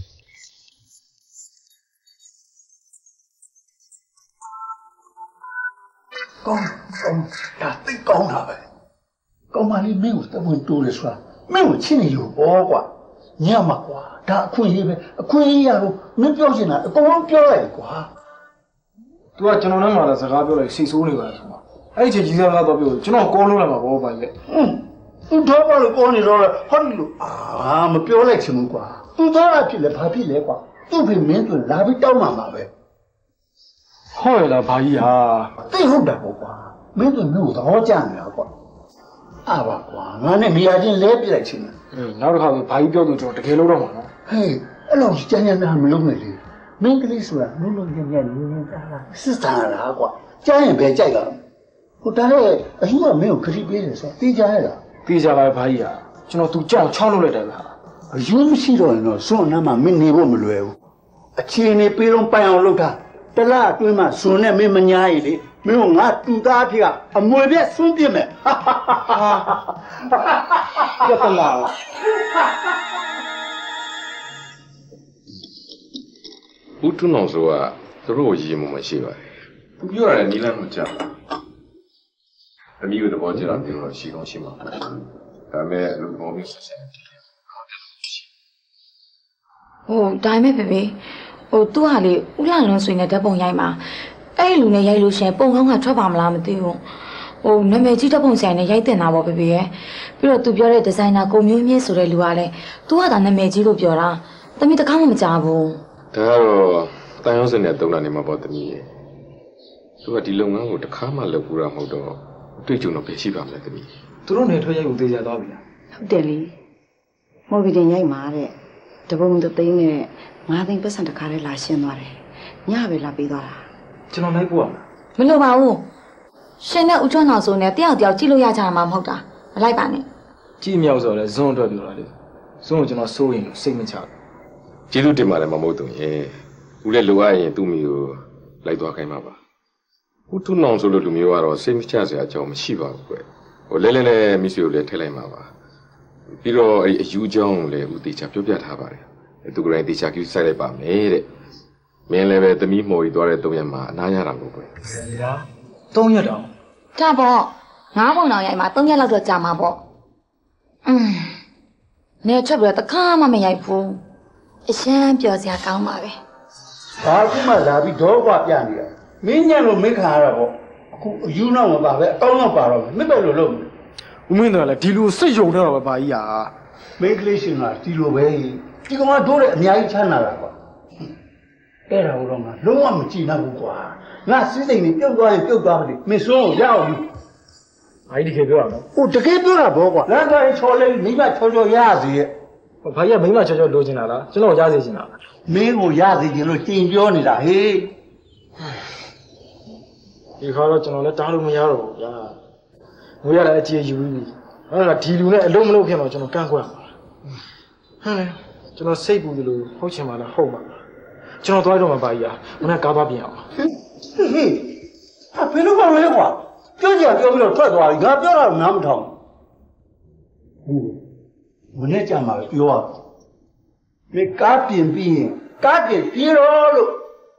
ကောင်းကောင်းဒါသိကောင်းတာပဲကောင်းမလေးမင်းကိုတပွင့်တိုးတယ်ဆိုတာမင်းကိုချစ်နေလို့ပေါ့ကွာညမှာကွာဒါအခွင့်အရေးပဲအခွင့်အရေးရလို့မင်းပြောချင်တာအကုန်လုံးပြောလိုက်ကွာ तू ကကျွန်တော်နဲ့မှလည်းစကားပြောလိုက်စိတ်ဆိုးနေပါလားဆိုတော့အဲ့ဒီချိန်ကြီးစားတော့ပြောကျွန်တော်ကောလုံးလိုက်မှာပေါ့ပါလေဟွန်း तू တော့ဘာလို့ကောနေတော့ဟောဒီလိုအာမပြောလိုက်ချင်ဘူးကွာ तू တော့အဖြစ်လဲဘာဖြစ်လဲကွာသူ့ဖေမင်းဆိုလာပြီးတောင်းမှာပါပဲဟုတ်ရလားဘာကြီးဟာသိဟုတ်တာပေါ့ကွာမင်းတို့မျိုးသဘောကျနေတာကွာအားပါကွာငါနဲ့နေရာချင်းလဲပြလိုက်ချင်တယ်အေးနောက်တစ်ခါဆိုဘာကြီးပြောလို့ကျွန်တော်တကယ်လို့တော့မှာနော်ဟေးအဲ့လိုကြမ်းကြမ်းနာမလုပ်နဲ့လေမင်းကလေးဆိုတာမင်းတို့ညံ့ညံ့နေနေတာစစ်စားတာကွာကြားရင်ပဲကြိုက်တာဟိုဒါလည်းအဟိုကမင်းကိုခရီးပေးတယ်ဆိုတေးကြရတာတေးကြပါဘာကြီးဟာကျွန်တော်သူကြောက်ချောင်းလုပ်လိုက်တယ်ဗျာအယူမရှိတော့ရင်တော့စွန့်အနားမှာမင်းနေဖို့မလွယ်ဘူးအခြေအနေပေးတော့ပိုင်အောင်လုပ်တာတလားအတွင်းမှာဇွန်နဲ့မင်းမညာရည်လေမင်းကငါတူသားဖြစ်ကအမွေပြက်ဆွန့်ပြစ်မယ်ပြတ်တလားဦးထွန်းအောင်ဆိုတာသူတို့ရည်မှမရှိပါဘူးသူပြောရတယ်နီးလန်းမကြဘူးအမျိုးသဘောကျတာပြောတော့ရှိကောင်းရှိမှာဒါပေမဲ့လူဘောမျိုးဆက်ဆက်တည်တယ်ဟိုဒါပေမဲ့ဖေဖေဟိုသူ့ဟာလေဥလာလုံးဆွေနဲ့ဓာတ်ပုံရိုက်မှာအဲ့လူနဲ့ရိုက်လို့ရှင်ပုံကောင်းကထွက်ပါမလားမသိဘူးဟိုနာမည်ကြီးဓာတ်ပုံဆိုင်နဲ့ရိုက်တင်တာပေါ့ဖေဖေရဲ့ပြီးတော့သူပြောတဲ့ဒီဇိုင်နာကိုမျိုးမြင့်ဆိုတဲ့လူကလည်းသူကသာနာမည်ကြီးလို့ပြောတာတမီတကားမှမကြားဘူးဒါကတော့တန်ရုံးစင်နဲ့တုံးတာနေမှာပေါ့တမီရဲ့သူကဒီလုပ်ငန်းကိုတစ်ခါမှလုပ်ဘူးတာမဟုတ်တော့တွေ့ကြုံတော့ပဲရှိပါမလားတမီသူတို့နေထွက်ရိုက်ကိုသေးကြသွားပြီလားဟုတ်တယ်လေမော်ဗီတင်ရိုက်မှာတဲ့တပုံတသိန်းနဲ့ငါးသိန်းပတ်စံတစ်ခါလေးလာရှင်းသွားတယ်ညပဲလာပေးသွားတာကျွန်တော်လိုက်ပို့ရမှာမလိုပါဘူးရှင်နဲ့ဦးချွန်းတော်ဆိုနေတယောက်တယောက်ကြည့်လို့ရကြမှာမဟုတ်တာမလိုက်ပါနဲ့ကြည့်မြောက်ဆိုတော့ဇွန်းအတွက်ပြောတာလေဇွန်းကိုကျွန်တော်စိုးရင်စိတ်မချဘူးကျေးဇူးတင်ပါတယ်မမဟုတ်တော့ရေဦးလည်းလိုအပ်ရင်သူ့မိကိုလိုက်သွားခိုင်းပါပါဦးထုနောင်ဆိုလို့လူမျိုးကတော့စိတ်မချစရာအကြောင်းမရှိပါဘူးကွဟိုလဲလဲလဲမိဆွေကိုလည်းထည့်လိုက်ပါပါပြီးတော့အဲ့အယူကြောင်းကိုလည်းဦးတေချာပြောပြထားပါတယ်သူကလည်းတေချာကြီးစိုက်လိုက်ပါမယ်တဲ့မင်းလည်းပဲသမီးမှော်ကြီးသွားတဲ့သုံးရက်မှာအနားရတာမဟုတ်ဘူး။ဒါသုံးရက်တောင်။ဒါပေါ့ငါးပုံတော်ရိုက်မှာသုံးရက်လောက်တော့ကြာမှာပေါ့။อืมနေချက်ပြီးတော့တခါမှမရိုက်ဘူး။အရှမ်းပျော်စရာကောင်းပါပဲ။ဘာခုမှလာပြီးတော့ကွာပြနေတာ။မင်းညံလို့မင်းခါရတာပေါ့။အခုအယူနောက်မှာပါပဲအကောင်းတော့ပါတော့မင်းတော့လို့လုပ်မယ်။ဦးမင်းတော်လည်းဒီလိုစိတ်ယုံတော့ပဲပါကြီးဟာ။မင်းကလေးရှင်ကဒီလိုပဲ။ဒီကောင်ကတို့တဲ့အများကြီးချမ်းသာတာကွာ။အဲ့ဒါတော့ငါလုံးဝမကြည့်နိုင်ဘူးကွာငါစည်းစိမ်နေပြုတ်သွားရင်ပြုတ်သွားပါလိမ့်မင်းစွန်းကိုရအောင်ယူဘာကြီးတကယ်ပြောရအောင်ဟိုတကယ်ပြောတာဘောကွာလမ်းသွားရင်ချော်လေးမိမချောချောရစေရဲ့ဘာကြီးကမိမချောချောလိုချင်တာလားကျွန်တော်ရစေချင်တာမင်းကိုရစေချင်လို့ကြင်ပြောနေတာဟေးဒီခါတော့ကျွန်တော်လည်းတားလို့မရတော့ဘူးဗျာငွေရလည်းအခြေယူပြီးအဲ့ဒါဒီလူနဲ့အလုံးမလုံးဖြစ်တော့ကျွန်တော်ကန့်ကွက်ပါဟမ်လေကျွန်တော်စိတ်ပူတယ်လို့ဟုတ်ချင်ပါလားဟုတ်ပါကျွန်တော်သွားတော့မှပါကြီးอ่ะမနေ့ကားသွားပြင်အောင်ဟေးဟေး他别的方面话，表姐表不了太多，人家表达拿不成。嗯，我那家嘛表啊，你改变变，改变变了喽。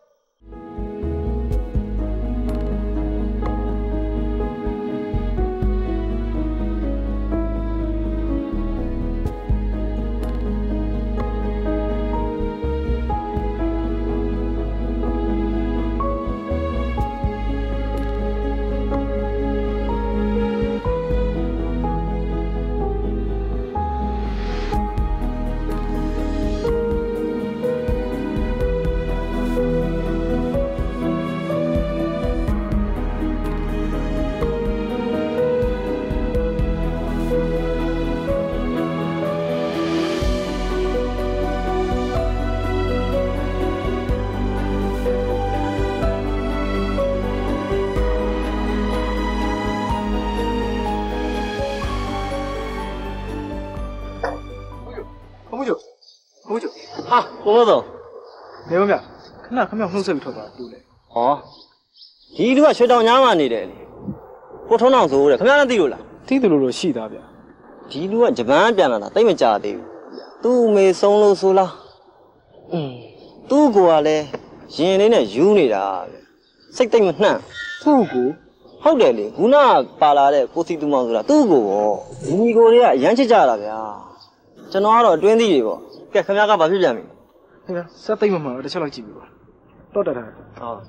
啊，我懂。 နေမဗျခဏခဏနှုတ်ဆက်ပြီးထွက်သွားတူတယ်ဟောဒီလူကရွှေတောင်ညားမှနေတယ်လေကိုထုံးအောင်ဆိုတဲ့ခင်ဗျားလည်းသိလို့လားသိတယ်လို့လို့ရှိသားဗျဒီလူကဂျပန်ပြန်လာတာတိတ်မကြသေးဘူးသူ့မေဆုံးလို့ဆိုလားอืมသူ့ကိုကလည်းရင်လေးနဲ့ယူနေတာဗျစိတ်တိတ်မနှံ့သူ့ကိုဟုတ်တယ်လေခုနကပါလာတဲ့ကိုစီတူမောင်ဆိုတာသူ့ကိုပေါ့ဒီကိုတွေကအရန်ချစ်ကြတာဗျာကျွန်တော်ကတော့အတွင်းသီးတွေပေါ့ကဲခင်ဗျားကဘာဖြစ်ပြန်ပြီခင်ဗျာစက်သိမ့်မှမှတစ်ချက်လောက်ကြည့်ပြီပါတော့တက်တာဟုတ်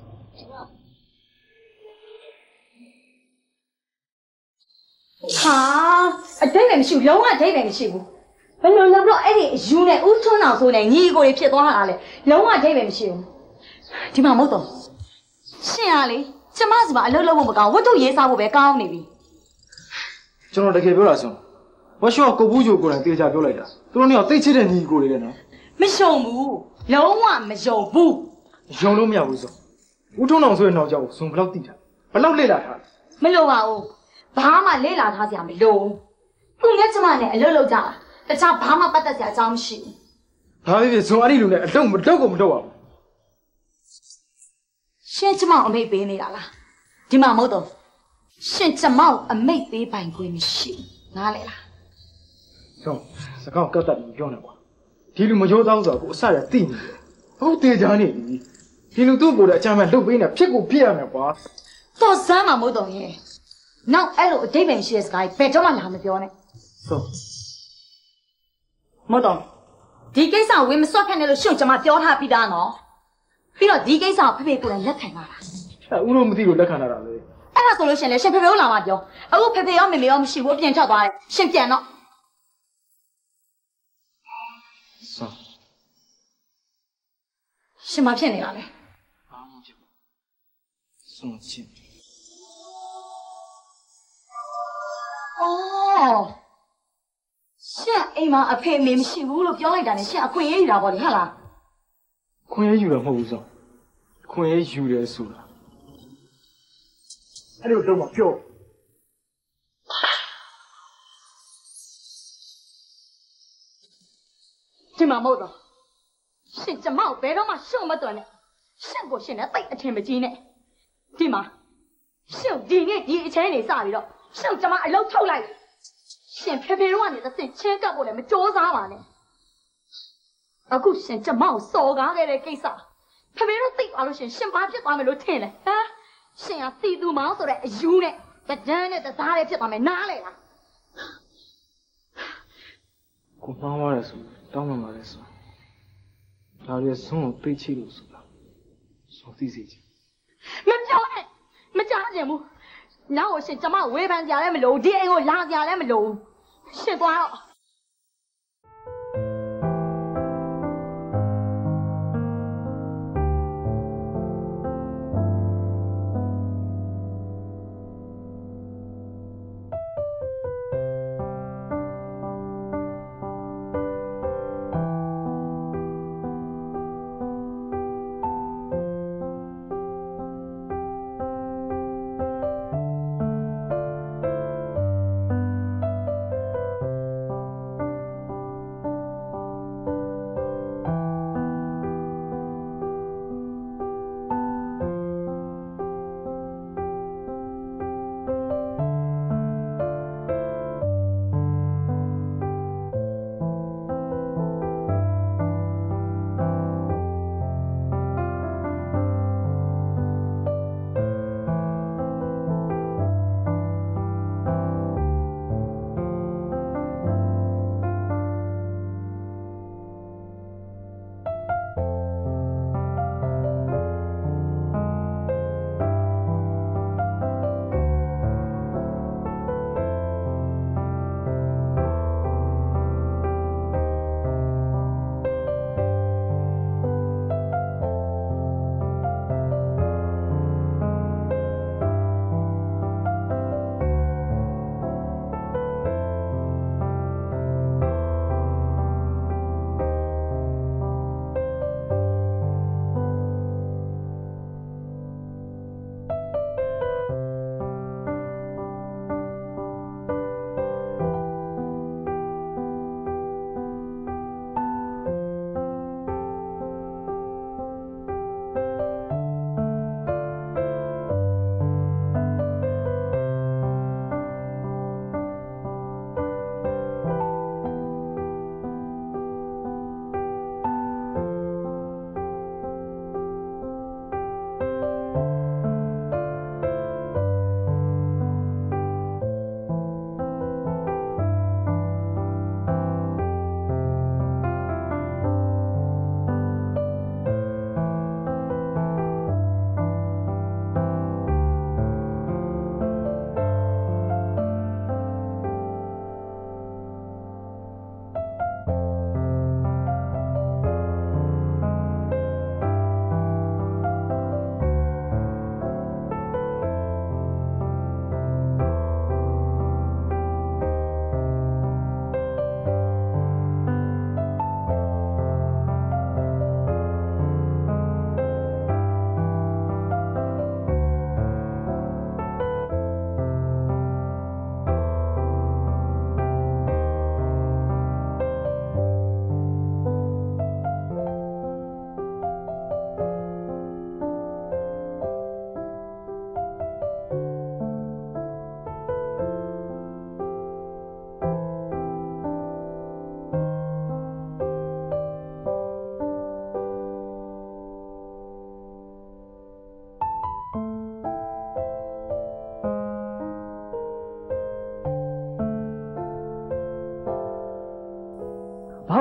ဟာအတိတ်လည်းမရှိဘူးလုံးဝအတိတ်လည်းမရှိဘူးဘယ်လိုလဲတော့အဲ့ဒီအယူနဲ့ဦးထွန်းအောင်ဆိုနေညီကိုတွေဖြစ်သွားတာလေလုံးဝအတိတ်လည်းမရှိဘူးဒီမှာမဟုတ်တော့ရှင်ရလေကျမစီမှာအလုပ်လုပ်ဖို့မကောင်းဝတ်ထုတ်ရေးစားဖို့ပဲကောင်းနေပြီကျွန်တော်တကယ်ပြောတာဆုံးဝက်ရှော့ကိုဘူးဂျိုကိုယ်တိုင်တေချာပြောလိုက်တာသူတို့เนี่ยတိတ်ချစ်တဲ့ညီကိုတွေလည်းနော်မယုံဘူးလုံးဝမယုံဘူးယုံလို့မရဘူးဆိုဦးထုံးအောင်ဆိုတဲ့နောက်ကြောက်ဇွန်ဘယ်လောက်တိတာဘယ်လောက်လေ့လာထားမလိုပါဘူးဘာမှလေ့လာထားစရာမလိုသူနဲ့ကျမနဲ့အလုပ်လုပ်ကြတာတခြားဘာမှပတ်သက်စရာအကြောင်းမရှိဘူးဘာဖြစ်ဖြစ်ဇွန်အဲ့ဒီလူနဲ့အလုပ်မလုပ်ကိုမလုပ်ပါဘူးရှင်ကျမအမိတ်ပေးနေတာလားဒီမှာမဟုတ်တော့ရှင်ကျမအမိတ်ပေးပိုင်ခွင့်မရှိနားလေလားဆုံးစကားကောက်တက်ပြီးပြောနေကွာဒီလူမရိုးသားဆိုတော့ကိုအစရသိနေတယ်ဟုတ်တေချာနေပြီဒီလူသူ့ကိုယ်လည်းအချမ်းမှလုတ်ပေးနေဖြစ်ကိုဖြစ်ရမယ်ကွာတော့စမ်းမှာမဟုတ်တော့ရဲ့နောက်အဲ့လိုအတိတ်ပဲရှိတဲ့စကားဘယ်တော့မှလာမပြောနဲ့ဆုံးမတော့ဒီကိစ္စဝင်းမစွတ်ခက်နဲ့လို့ရှုပ်ကျမပြောထားပြီးသားနော်ပြီးတော့ဒီကိစ္စကိုဖေဖေကိုလည်းလက်ခံပါလားအဲဦးတို့မသိလို့လက်ခံတာလေအဲ့ဒါဆိုလို့ရှင်လေရှင်ဖေဖေကိုလာမှပြောအခုဖေဖေရောမေမေရောမရှိဘူးအပြင်ထွက်သွားတယ်ရှင်ပြန်တော့ဆုံးရှင်မဖြစ်နေတာလေဘာမှမဖြစ်ဘူးဆုံးချင်းအော်ရှင်အိမ်မှာအဖေမေမရှိဘူးလို့ပြောလိုက်တာနဲ့ရှင်အခွင့်အရေးယူတာပေါ့လေဟုတ်လားခွင့်ရယူတာမဟုတ်ဘူးဆုံးခွင့်ရယူတယ်ဆိုတာအဲ့လိုတော့မပြောဒီမှာမဟုတ်တော့ရှင်ကျမကိုဘယ်တော့မှရှုံမတွန်နဲ့ရှင်ကိုရှင်နဲ့တိတ်အထင်မကြီးနဲ့ဒီမှာရှင်ဒီနေ့ဒီအချင်းနေစပြီးတော့ရှင်ကျမအလုပ်ထုတ်လိုက်ရှင်ဖေဖေတို့ကနေသင်ချင်းကပ်ဖို့လည်းမကြိုးစားပါနဲ့အခုရှင်ကျမကိုစော်ကားခဲ့တဲ့ကိစ္စဖေဖေတို့သိသွားလို့ရှင်ရှင်ဘာဖြစ်သွားမယ်လို့ထင်လဲဟမ်ရှင်ကစီသူမောင်းဆိုတဲ့အယူနဲ့တကြမ်းနဲ့တစားလေးဖြစ်သွားမယ်နားလေလားကိုမောင်းသွားတယ်ဆိုတောင်းမှမှာလဲဆိုဒါရီဆုံးကိုသိချလို့ဆိုတာဆိုသိစီချင်မပြောနဲ့မကြားချင်ဘူးနောက်ရှင်ကျမဝေဖန်ကြလည်းမလို့ဒီအိမ်ကိုလာကြလည်းမလို့ရှင်သွားတော့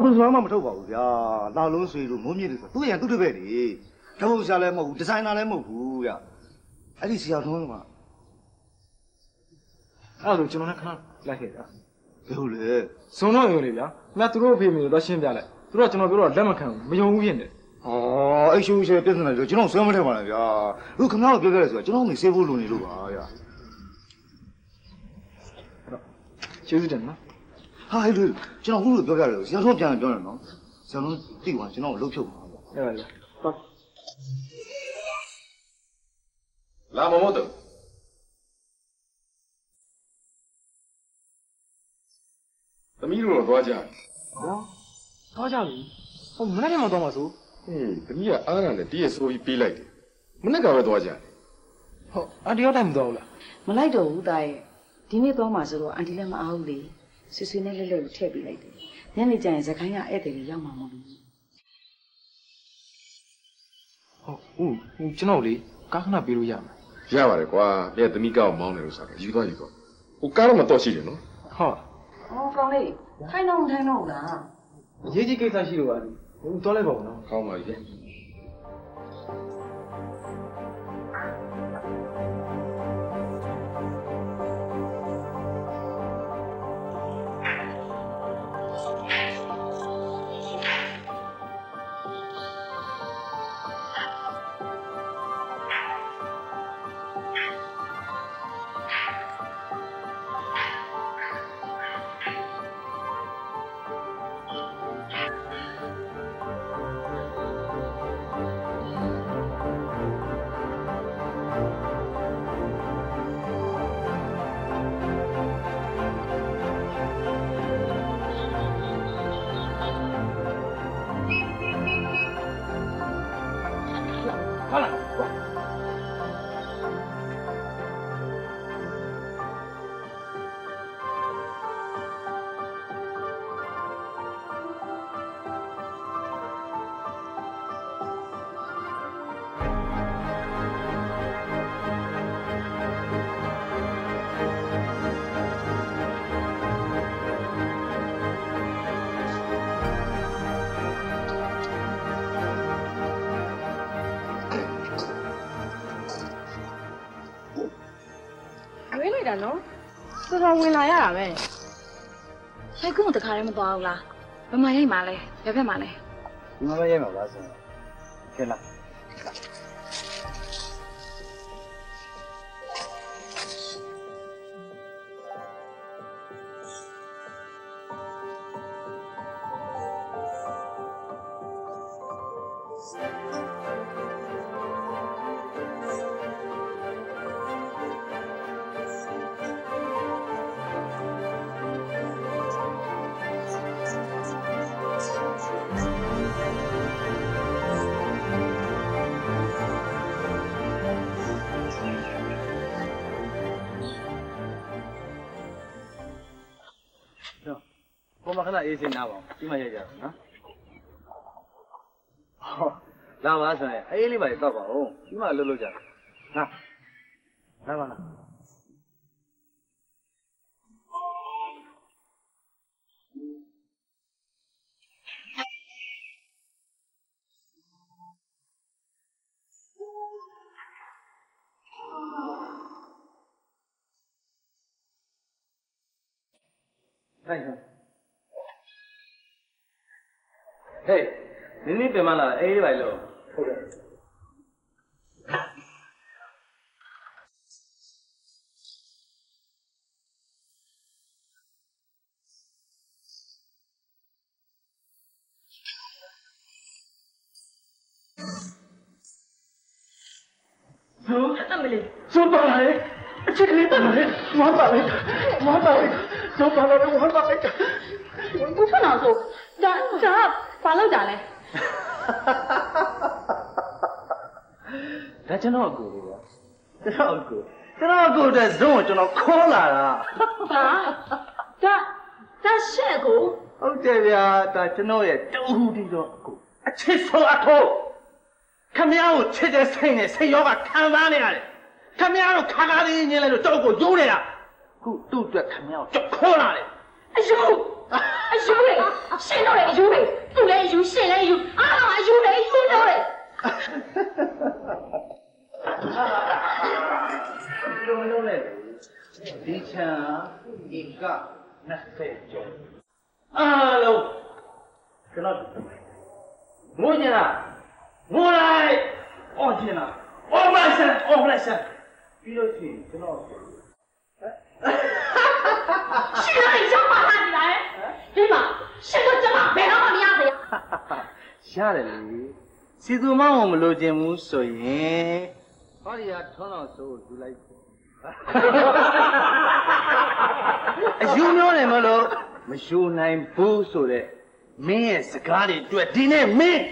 不说嘛没偷跑呀，拉拢水路磨米的时候，都人都得白的，他不下来么？这山拿来么糊呀？哎，你是要通嘛？ အဲ့ဒါဆိုကျွန်တော်လည်းခဏလိုက်ခဲ့ဗျာဘယ်လိုလဲစုံတော့ရုံလေးဗျာခင်ဗျာသူတို့ဖေးမျိုးတော့ရှင်းပြလိုက်သူတို့ကကျွန်တော်ပြောတော့လက်မခံဘူးမယုံဘူးဖြစ်နေဩအဲ့ရှုံးရှဲပြဿနာတွေကျွန်တော်ဆွဲမထက်ပါနဲ့ဗျာအခုခင်ဗျားတို့ပြောခဲ့တယ်ဆိုတော့ကျွန်တော်နေစေးဖို့လိုနေလို့ပါဗျာကျေးဇူးတင်နော်ဟာဟဲ့လူကျွန်တော်ခုလိုပြောပြတယ်ဆရာတော်ပြန်ပြောတယ်နော်ဆရာတော်တိသွားကျွန်တော်လှုပ်ဖြုတ်ပါဗျာအဲ့ပါလေဟုတ်လာမမို့တော့သမီးတို့တော့သွားကြတယ်ဟောသွားကြပြီဟိုမနေ့ကမှသွားမှာဆိုဟေးသမီးကအားရနဲ့တည့်ရဆိုပြီးပေးလိုက်တယ်မနေ့ကပဲသွားကြတယ်ဟုတ်အန်တီရောက်တိုင်းမသွားဘူးလားမလိုက်တော့ဘူးသားရဲ့ဒီနေ့သွားမှာဆိုတော့အန်တီလည်းမအားဘူးလေဆွေဆွေနဲ့လက်လက်ကိုထည့်ပေးလိုက်တယ်ညနေကျရင်ဇခိုင်းကဧည့်သည်တွေရောက်မှာမဟုတ်ဘူးဟုတ်ဟုတ်ဟိုကျွန်တော်လေကားခဏပေးလို့ရမှာရပါတယ်ကွာမြတ်သမီးကောက်မောင်းတယ်လို့ဆိုတော့ယူသွားယူသွားဟိုကားတော့မတော့ရှိတယ်နော်ဟုတ်ဟောကောင်းလေးထိုင်တော့မထိုင်တော့ဘူးလားအရေးကြီးကိစ္စရှိလို့ပါလေဟိုသွားလိုက်ပါဦးနော်ကောင်းပါပြီရွေးလိုက်တာနော်တော်တော်ဝင်လာရတာပဲရိုက်ကုန်းတခါတည်းမသွားဘူးလားဘယ်မှာရိုက်မှာလဲဘယ်ဘက်မှာလဲဒီမှာပဲရိုက်မှာလားဆိုတော့ဖြစ်လားပေါ်မှာခဏအေးစင်းနားပါဦးဒီမှာရိုက်ကြတော့နော်ဟောလာပါဆိုရင်အေးလေးပါတော့ပါဦးဒီမှာလှုပ်လှုပ်ကြဟာလာပါလားဟဲ့ဟေးနင်းနေပြန်မလာအေးလေးပါလို့ဟုတ်တယ်ဟုတ်အမလေးစွန်ပါလေအချစ်ကလေးပါလေဝမ်းပါလေဝမ်းပါလေစွန်ပါလေဝမ်းပါလေဘူးဖနာဆိုဒါဒါဘာလို့တာလဲဒါကျွန်တော်အကူလေးပါကျွန်တော်အကူကျွန်တော်အကူတဲ့ဇုံကိုကျွန်တော်ခေါ်လာတာဘာဒါဒါရှက်ကိုဟုတ်တယ်ဗျာဒါကျွန်တော်ရဲ့တူဟူတီတော့အကူအချစ်ဆုံးအထိုးခမည်းကိုချစ်တဲ့စိတ်နဲ့စိတ်ရောကခံစားနေရတယ်ခမည်းတို့ခါခါလေးညင်းလိုက်လို့တော့ကိုယိုးနေတာခုသူ့အတွက်ခမည်းကိုကြောက်ခေါ်လာတယ်အယုအယူလေရှင်းတော့လေအယူလေသူ့လည်းအယူရှင်းလည်းအယူအားလုံးအယူလေအယူတော့လေလုံးလုံးနဲ့ဒီချာဒီကနှစ်ဆယ်ကျော်အားလုံးကျွန်တော်ငိုချင်လားငိုလိုက်အော်ချင်လားအော်မဆန်အော်မဆန်ပြီးလို့ရှိရင်ကျွန်တော်ရှင်လည်းရောက်ပါလားဒီလားဒီမှာရှင်တို့ကျမဘယ်တော့မှမရသေးဘူးရတယ်လေစီသူမောင်းမလို့ခြင်းဘူးဆိုရင်ဟောဒီကထုံးတော်ဆိုးယူလိုက်အယူမျိုးနေမလို့မယူနိုင်ဘူးဆိုတဲ့မင်းရဲ့စကားတွေတွေ့ဒီနေ့မင်း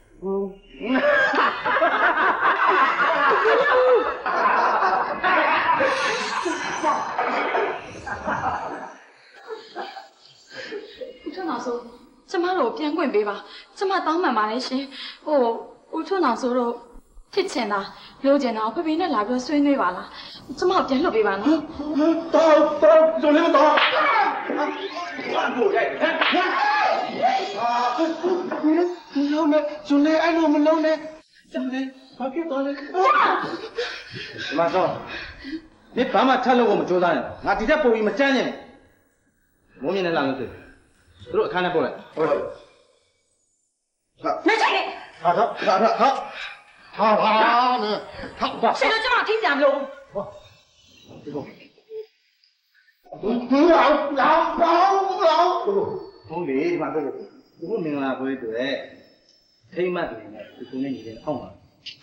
ဦးထွန်းအောင်ဆိုကျမတို့ပြန်ခွင့်ပေးပါကျမတောင်းပန်ပါတယ်ရှင်ဟိုဦးထွန်းအောင်ဆိုတော့ဖြစ်ချင်တာလိုချင်တာဖေဖေနဲ့လာပြီးဆွေးနွေးပါလားကျမပြန်လွတ်ပေးပါနော်တောင်းတောင်းကျွန်တော်တောင်းဘာကိုရိုက်ဟမ်အာမလုံးနဲ့ကျွန်တော်အဲ့လိုမလုံးနဲ့ကျွန်တော်ဘာဖြစ်သွားလဲဒီမှာတော့ဒီဘာမှထပ်လို့မကြိုးစားနဲ့ငါဒီထက်ပိုပြီးမကြမ်းနဲ့မိုးမြင့်နဲ့လာလို့ဆိုသူတို့အခန်းထဲပို့လိုက်ဟုတ်ဟာဟာမချိုင်နဲ့ဟာဟာဟာဟာဟာနဲ့ဟာရှင်တို့ကျမထိကြမလို့ဒီကောဘူးလောင်းလောင်းလောင်းလောင်းဟုတ်လေဒီမှာတော့ဒီလိုမင်္ဂလာပွဲတွေထိမ့်မှတ်တယ်နဲ့ဒီကုန်းနဲ့ညီတယ်အောက်မှာ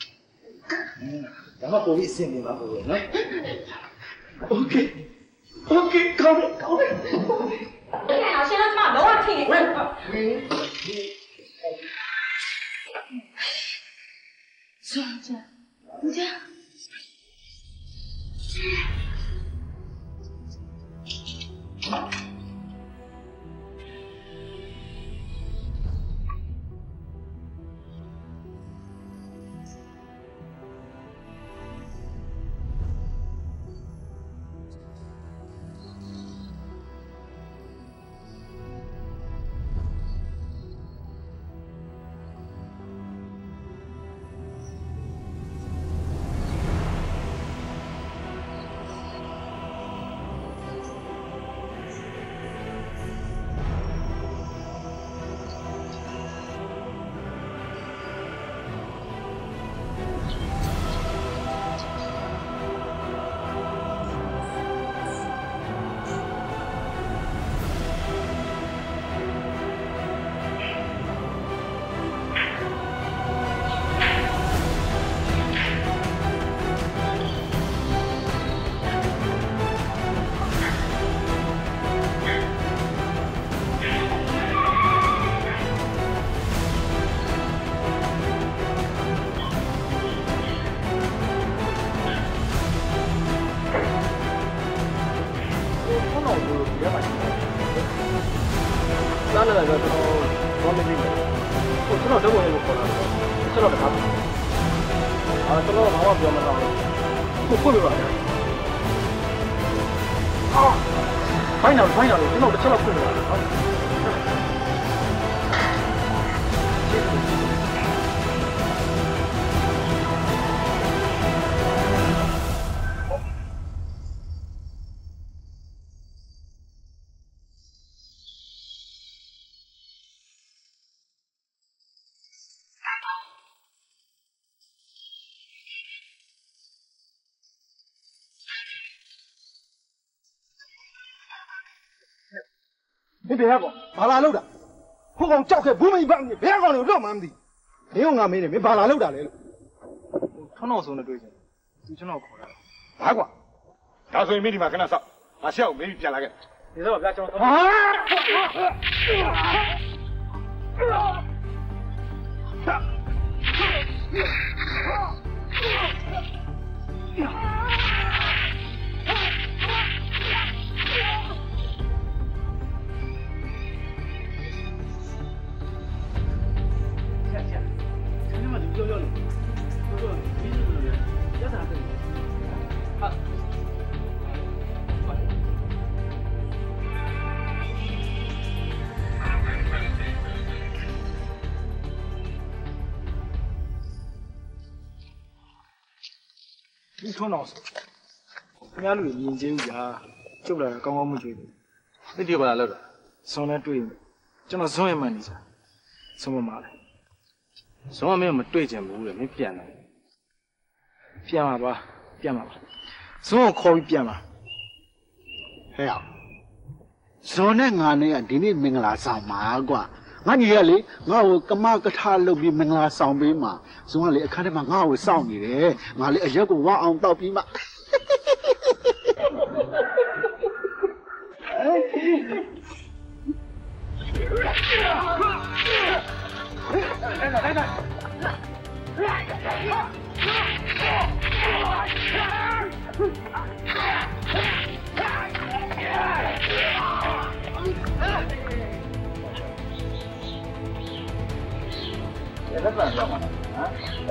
ဒါမှပိုပြီးအဆင်ပြေပါဘူးနော်โอเคโอเคကောင်းကောင်းအဲ့ဒါရှင်တို့ကျမလုံးဝထိနေဝေးဆိုကြကြလာလာတော့ကျွန်တော်ဘာမသိဘူးဟိုကျွန်တော်တော့ဘယ်လိုခေါ်လာလဲကျွန်တော်တခါအာကျွန်တော်ဘာမှပြောမတော့ဘူးကိုကိုလိုပါအာဖိုင်နယ်ဖိုင်နယ်ကျွန်တော်တစ်ချက်လောက်ဖွင့်လာတယ်ဟုတ်你别个，巴拉路的，我讲叫开不没办的，别个了热门的，没有俺没的，没巴拉路的来了。 他那时候那对象，就就那考了。 哪个？到时候没地方跟他说，啊，下午没变那个。 你说我别叫他。 啊！ 你冲脑子，人家路年纪大，走不了，刚刚没追的。 你丢不来了的？ 上来追，叫那上一门里去，什么嘛嘞？ 什么没有么对见不了，没变了。 变嘛吧，变嘛吧，什么可以变嘛？ 哎呀，上来俺那个今天明拉上马瓜。俺爷嘞，我干嘛个他路边明拉上边嘛，所以我嘞看到嘛，我上你嘞，我嘞一个往昂到边嘛。来来来来。也在转转嘛，啊！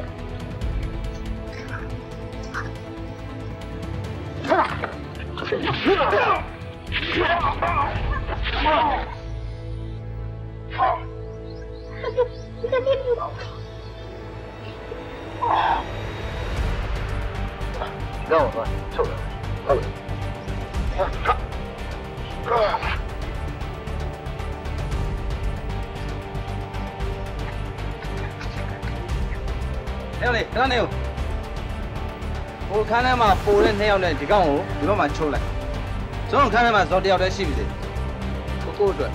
快点！让我说，臭人，臭人， 来嘞，来嘞！我看他嘛，波人那样的，就讲我，你慢慢抽来。这种看他嘛，早点在洗不的，不够准。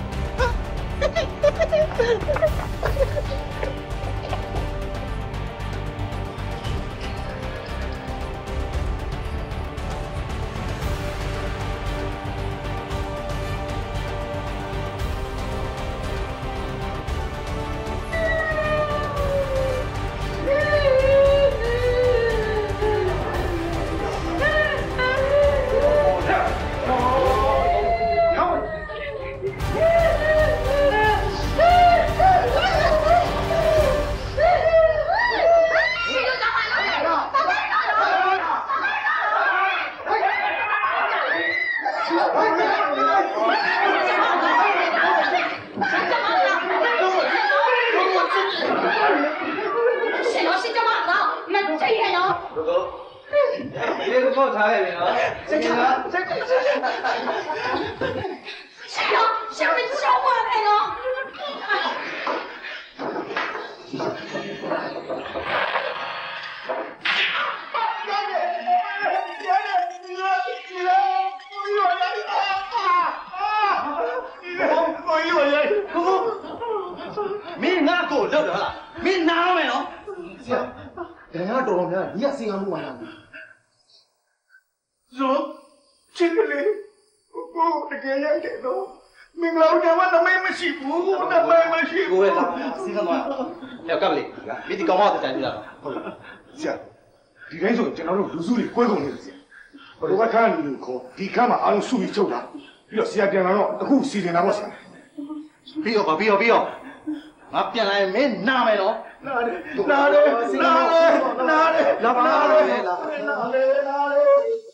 ဒီကမ်းမှာအားလုံးစုပြီးချုပ်တာပြီးတော့ဆရာပြန်လာတော့အခုစီစဉ်တာပေါ့ဆရာပြီးတော့ပါပြီးတော့ပြီးတော့ငါပြန်လာရင်မင်းနာမယ်နော်နာတယ်နာတယ်နာတယ်နာတယ်လာပါနာတယ်နာတယ်နာတယ်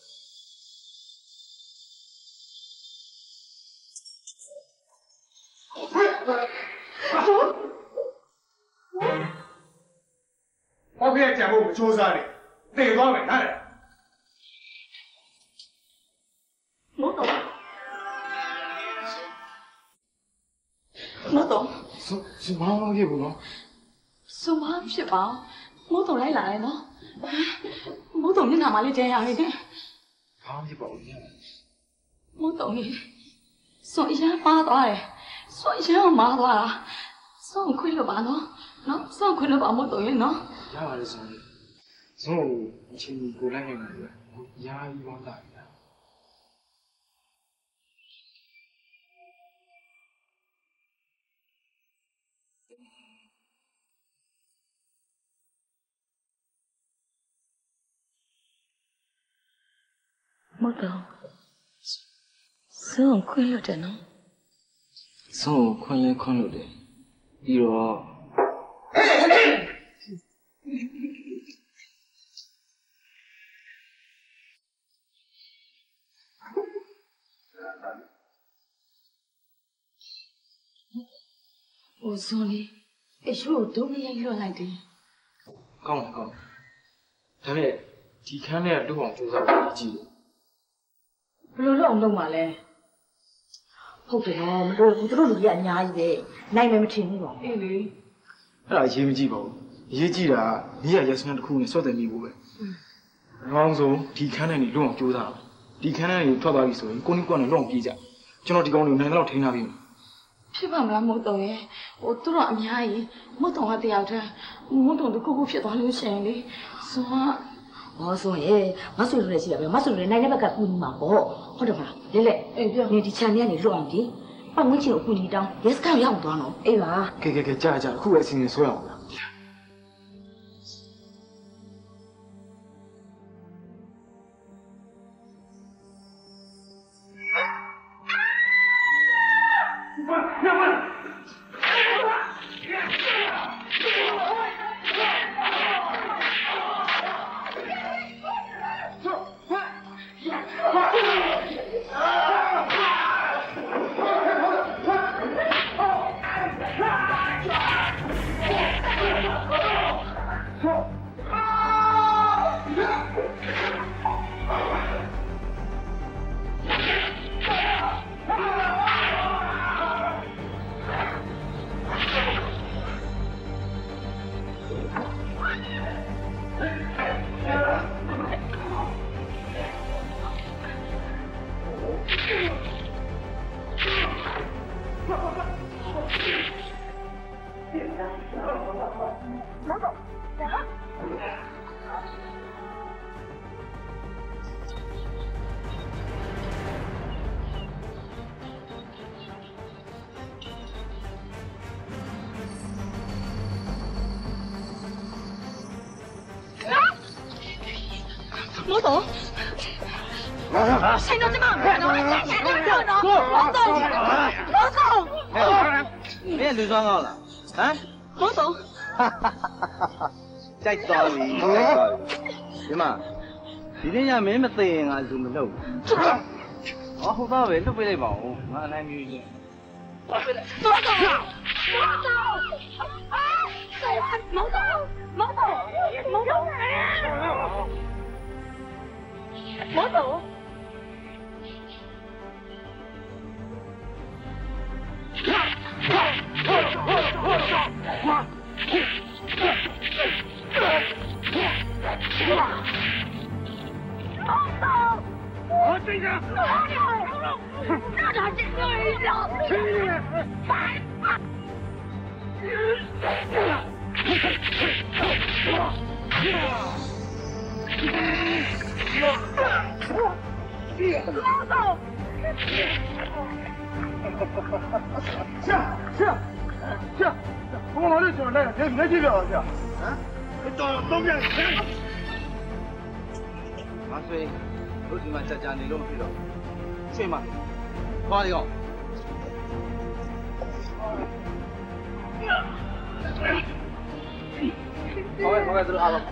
ဘာဖြစ်ကြံဖို့မစူးစမ်းနဲ့တည်သွားမယ်နားတယ်မတော်မတော်စစမောင်းလို့ရဘူးနော်စမဖြစ်ပါမတော်လိုက်လာတယ်နော်မတော်မျက်နှာမှာလေးတဲရတယ်တဲ့ဘာမှဖြစ်ပါဘူးညမတော်ကြီးစောရမ်းပါသွားတယ်စောရမ်းမာသွားတာစောခွေးလို့ပါနော်နော်စောခွေးလို့ပါမတော်ကြီးနော်ရပါတယ်စောကြီးစောအချင်းကိုလိုက်နေတယ်ရာကြီးဝမ်းသာတယ်မတော်ဆုံးခွင့်လို့တယ်နော်ဆုံးခွင့်လဲခွင့်လို့တယ်ပြီးတော့အိုဇွန်လေးအရှို့ဒုံးရိုက်လွှတ်လိုက်တယ်ကောင်းတယ်ကောင်းတယ်ဒါပေမဲ့ဒီခန်းထဲကလူအောင်စူးစမ်းပြီးကြည့်တယ်ဘယ်လိုလုပ်အောင်လုပ်မှာလဲဟုတ်တယ်နော်မတော်ဘူးသူတို့လူကြီးကအများကြီးပဲနိုင်မယ်မထင်ဘူးပေါ့အေးလေအဲ့ဒါအရေးမကြည့်ပါဘူးအရေးကြီးတာနီးရရက်စကန်တစ်ခုနဲ့ဆွတ်တယ်မိဖို့ပဲအကောင်းဆုံးဒီခန်းထဲနေလူအောင်စူးစမ်းဒီခန်းထဲနေထွက်သွားပြီဆိုရင်ကိုနီကွန်နဲ့လွန်ပြေးကြကျွန်တော်ဒီကောင်တွေကိုနိုင်တော့ထိန်းထားပြီဖြစ်ပါမလားမဟုတ်တော့ရဲ့ဟိုသူတို့အများကြီးမဟုတ်တော့ကတယောက်တည်းမဟုတ်တော့တခုခုဖြစ်သွားလို့ရှိရင်လေဆိုတော့ဟောဆိုရင်မဆွေလို့လည်းရှိတာပဲမဆွေလို့လည်းနိုင်တဲ့ဘက်ကကူညီမှာပေါ့ဟုတ်တယ်မလားလဲလဲအေးပြောနေဒီ channel ကနေလွတ်အောင်ဒီပတ်ဝန်းကျင်ကိုကူညီတောင်း yes ကရောက်သွားတော့အေးပါကဲကဲကဲကြားကြားအခုပဲအစီအစဉ်ဆွဲအောင်လားမိုးတော့ဆိုင်တော့ကျမနော်နော်နော်မိုးတော့မိုးတော့မင်းလူစွမ်းကောင်းလားဟမ်မိုးတော့ကြိုက်သွားပြီကြိုက်သွားပြီဒီမှာဒီနေ့ညမင်းမသိရင်ငါလူမလုပ်ဘူးဟောဟုတ်သားပဲလွတ်ပေးလိုက်ပါဦးငါအနိုင်မျိုးချင်းမိုးတော့မိုးတော့မိုးတော့မိုးတော့မိုးတော့မိုးတော့我这个，让他进来一脚，白。老总。是是是，我老六兄弟，你你几个去？啊？到东边去。 阿飞，老弟们家家你弄去了，去嘛？快点哦！好嘞，好嘞，这个阿龙。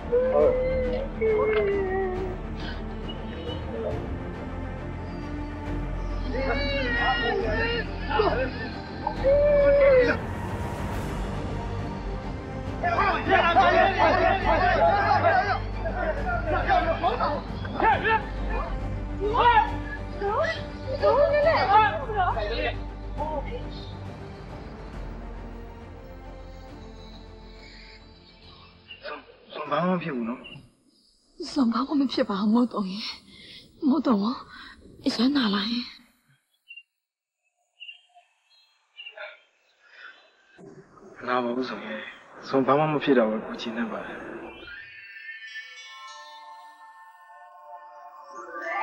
ဘာမှမဖြစ်ဘူးနော်။ဆောင်ဘာမှမဖြစ်ပါဘူးမို့တော့ရင်။မို့တော့အစမ်းနာလာရင်နာပါဘူးဆိုရင်ဆုံးဘာမှမဖြစ်တော့ဘူးကိုချင်းနေပါတယ်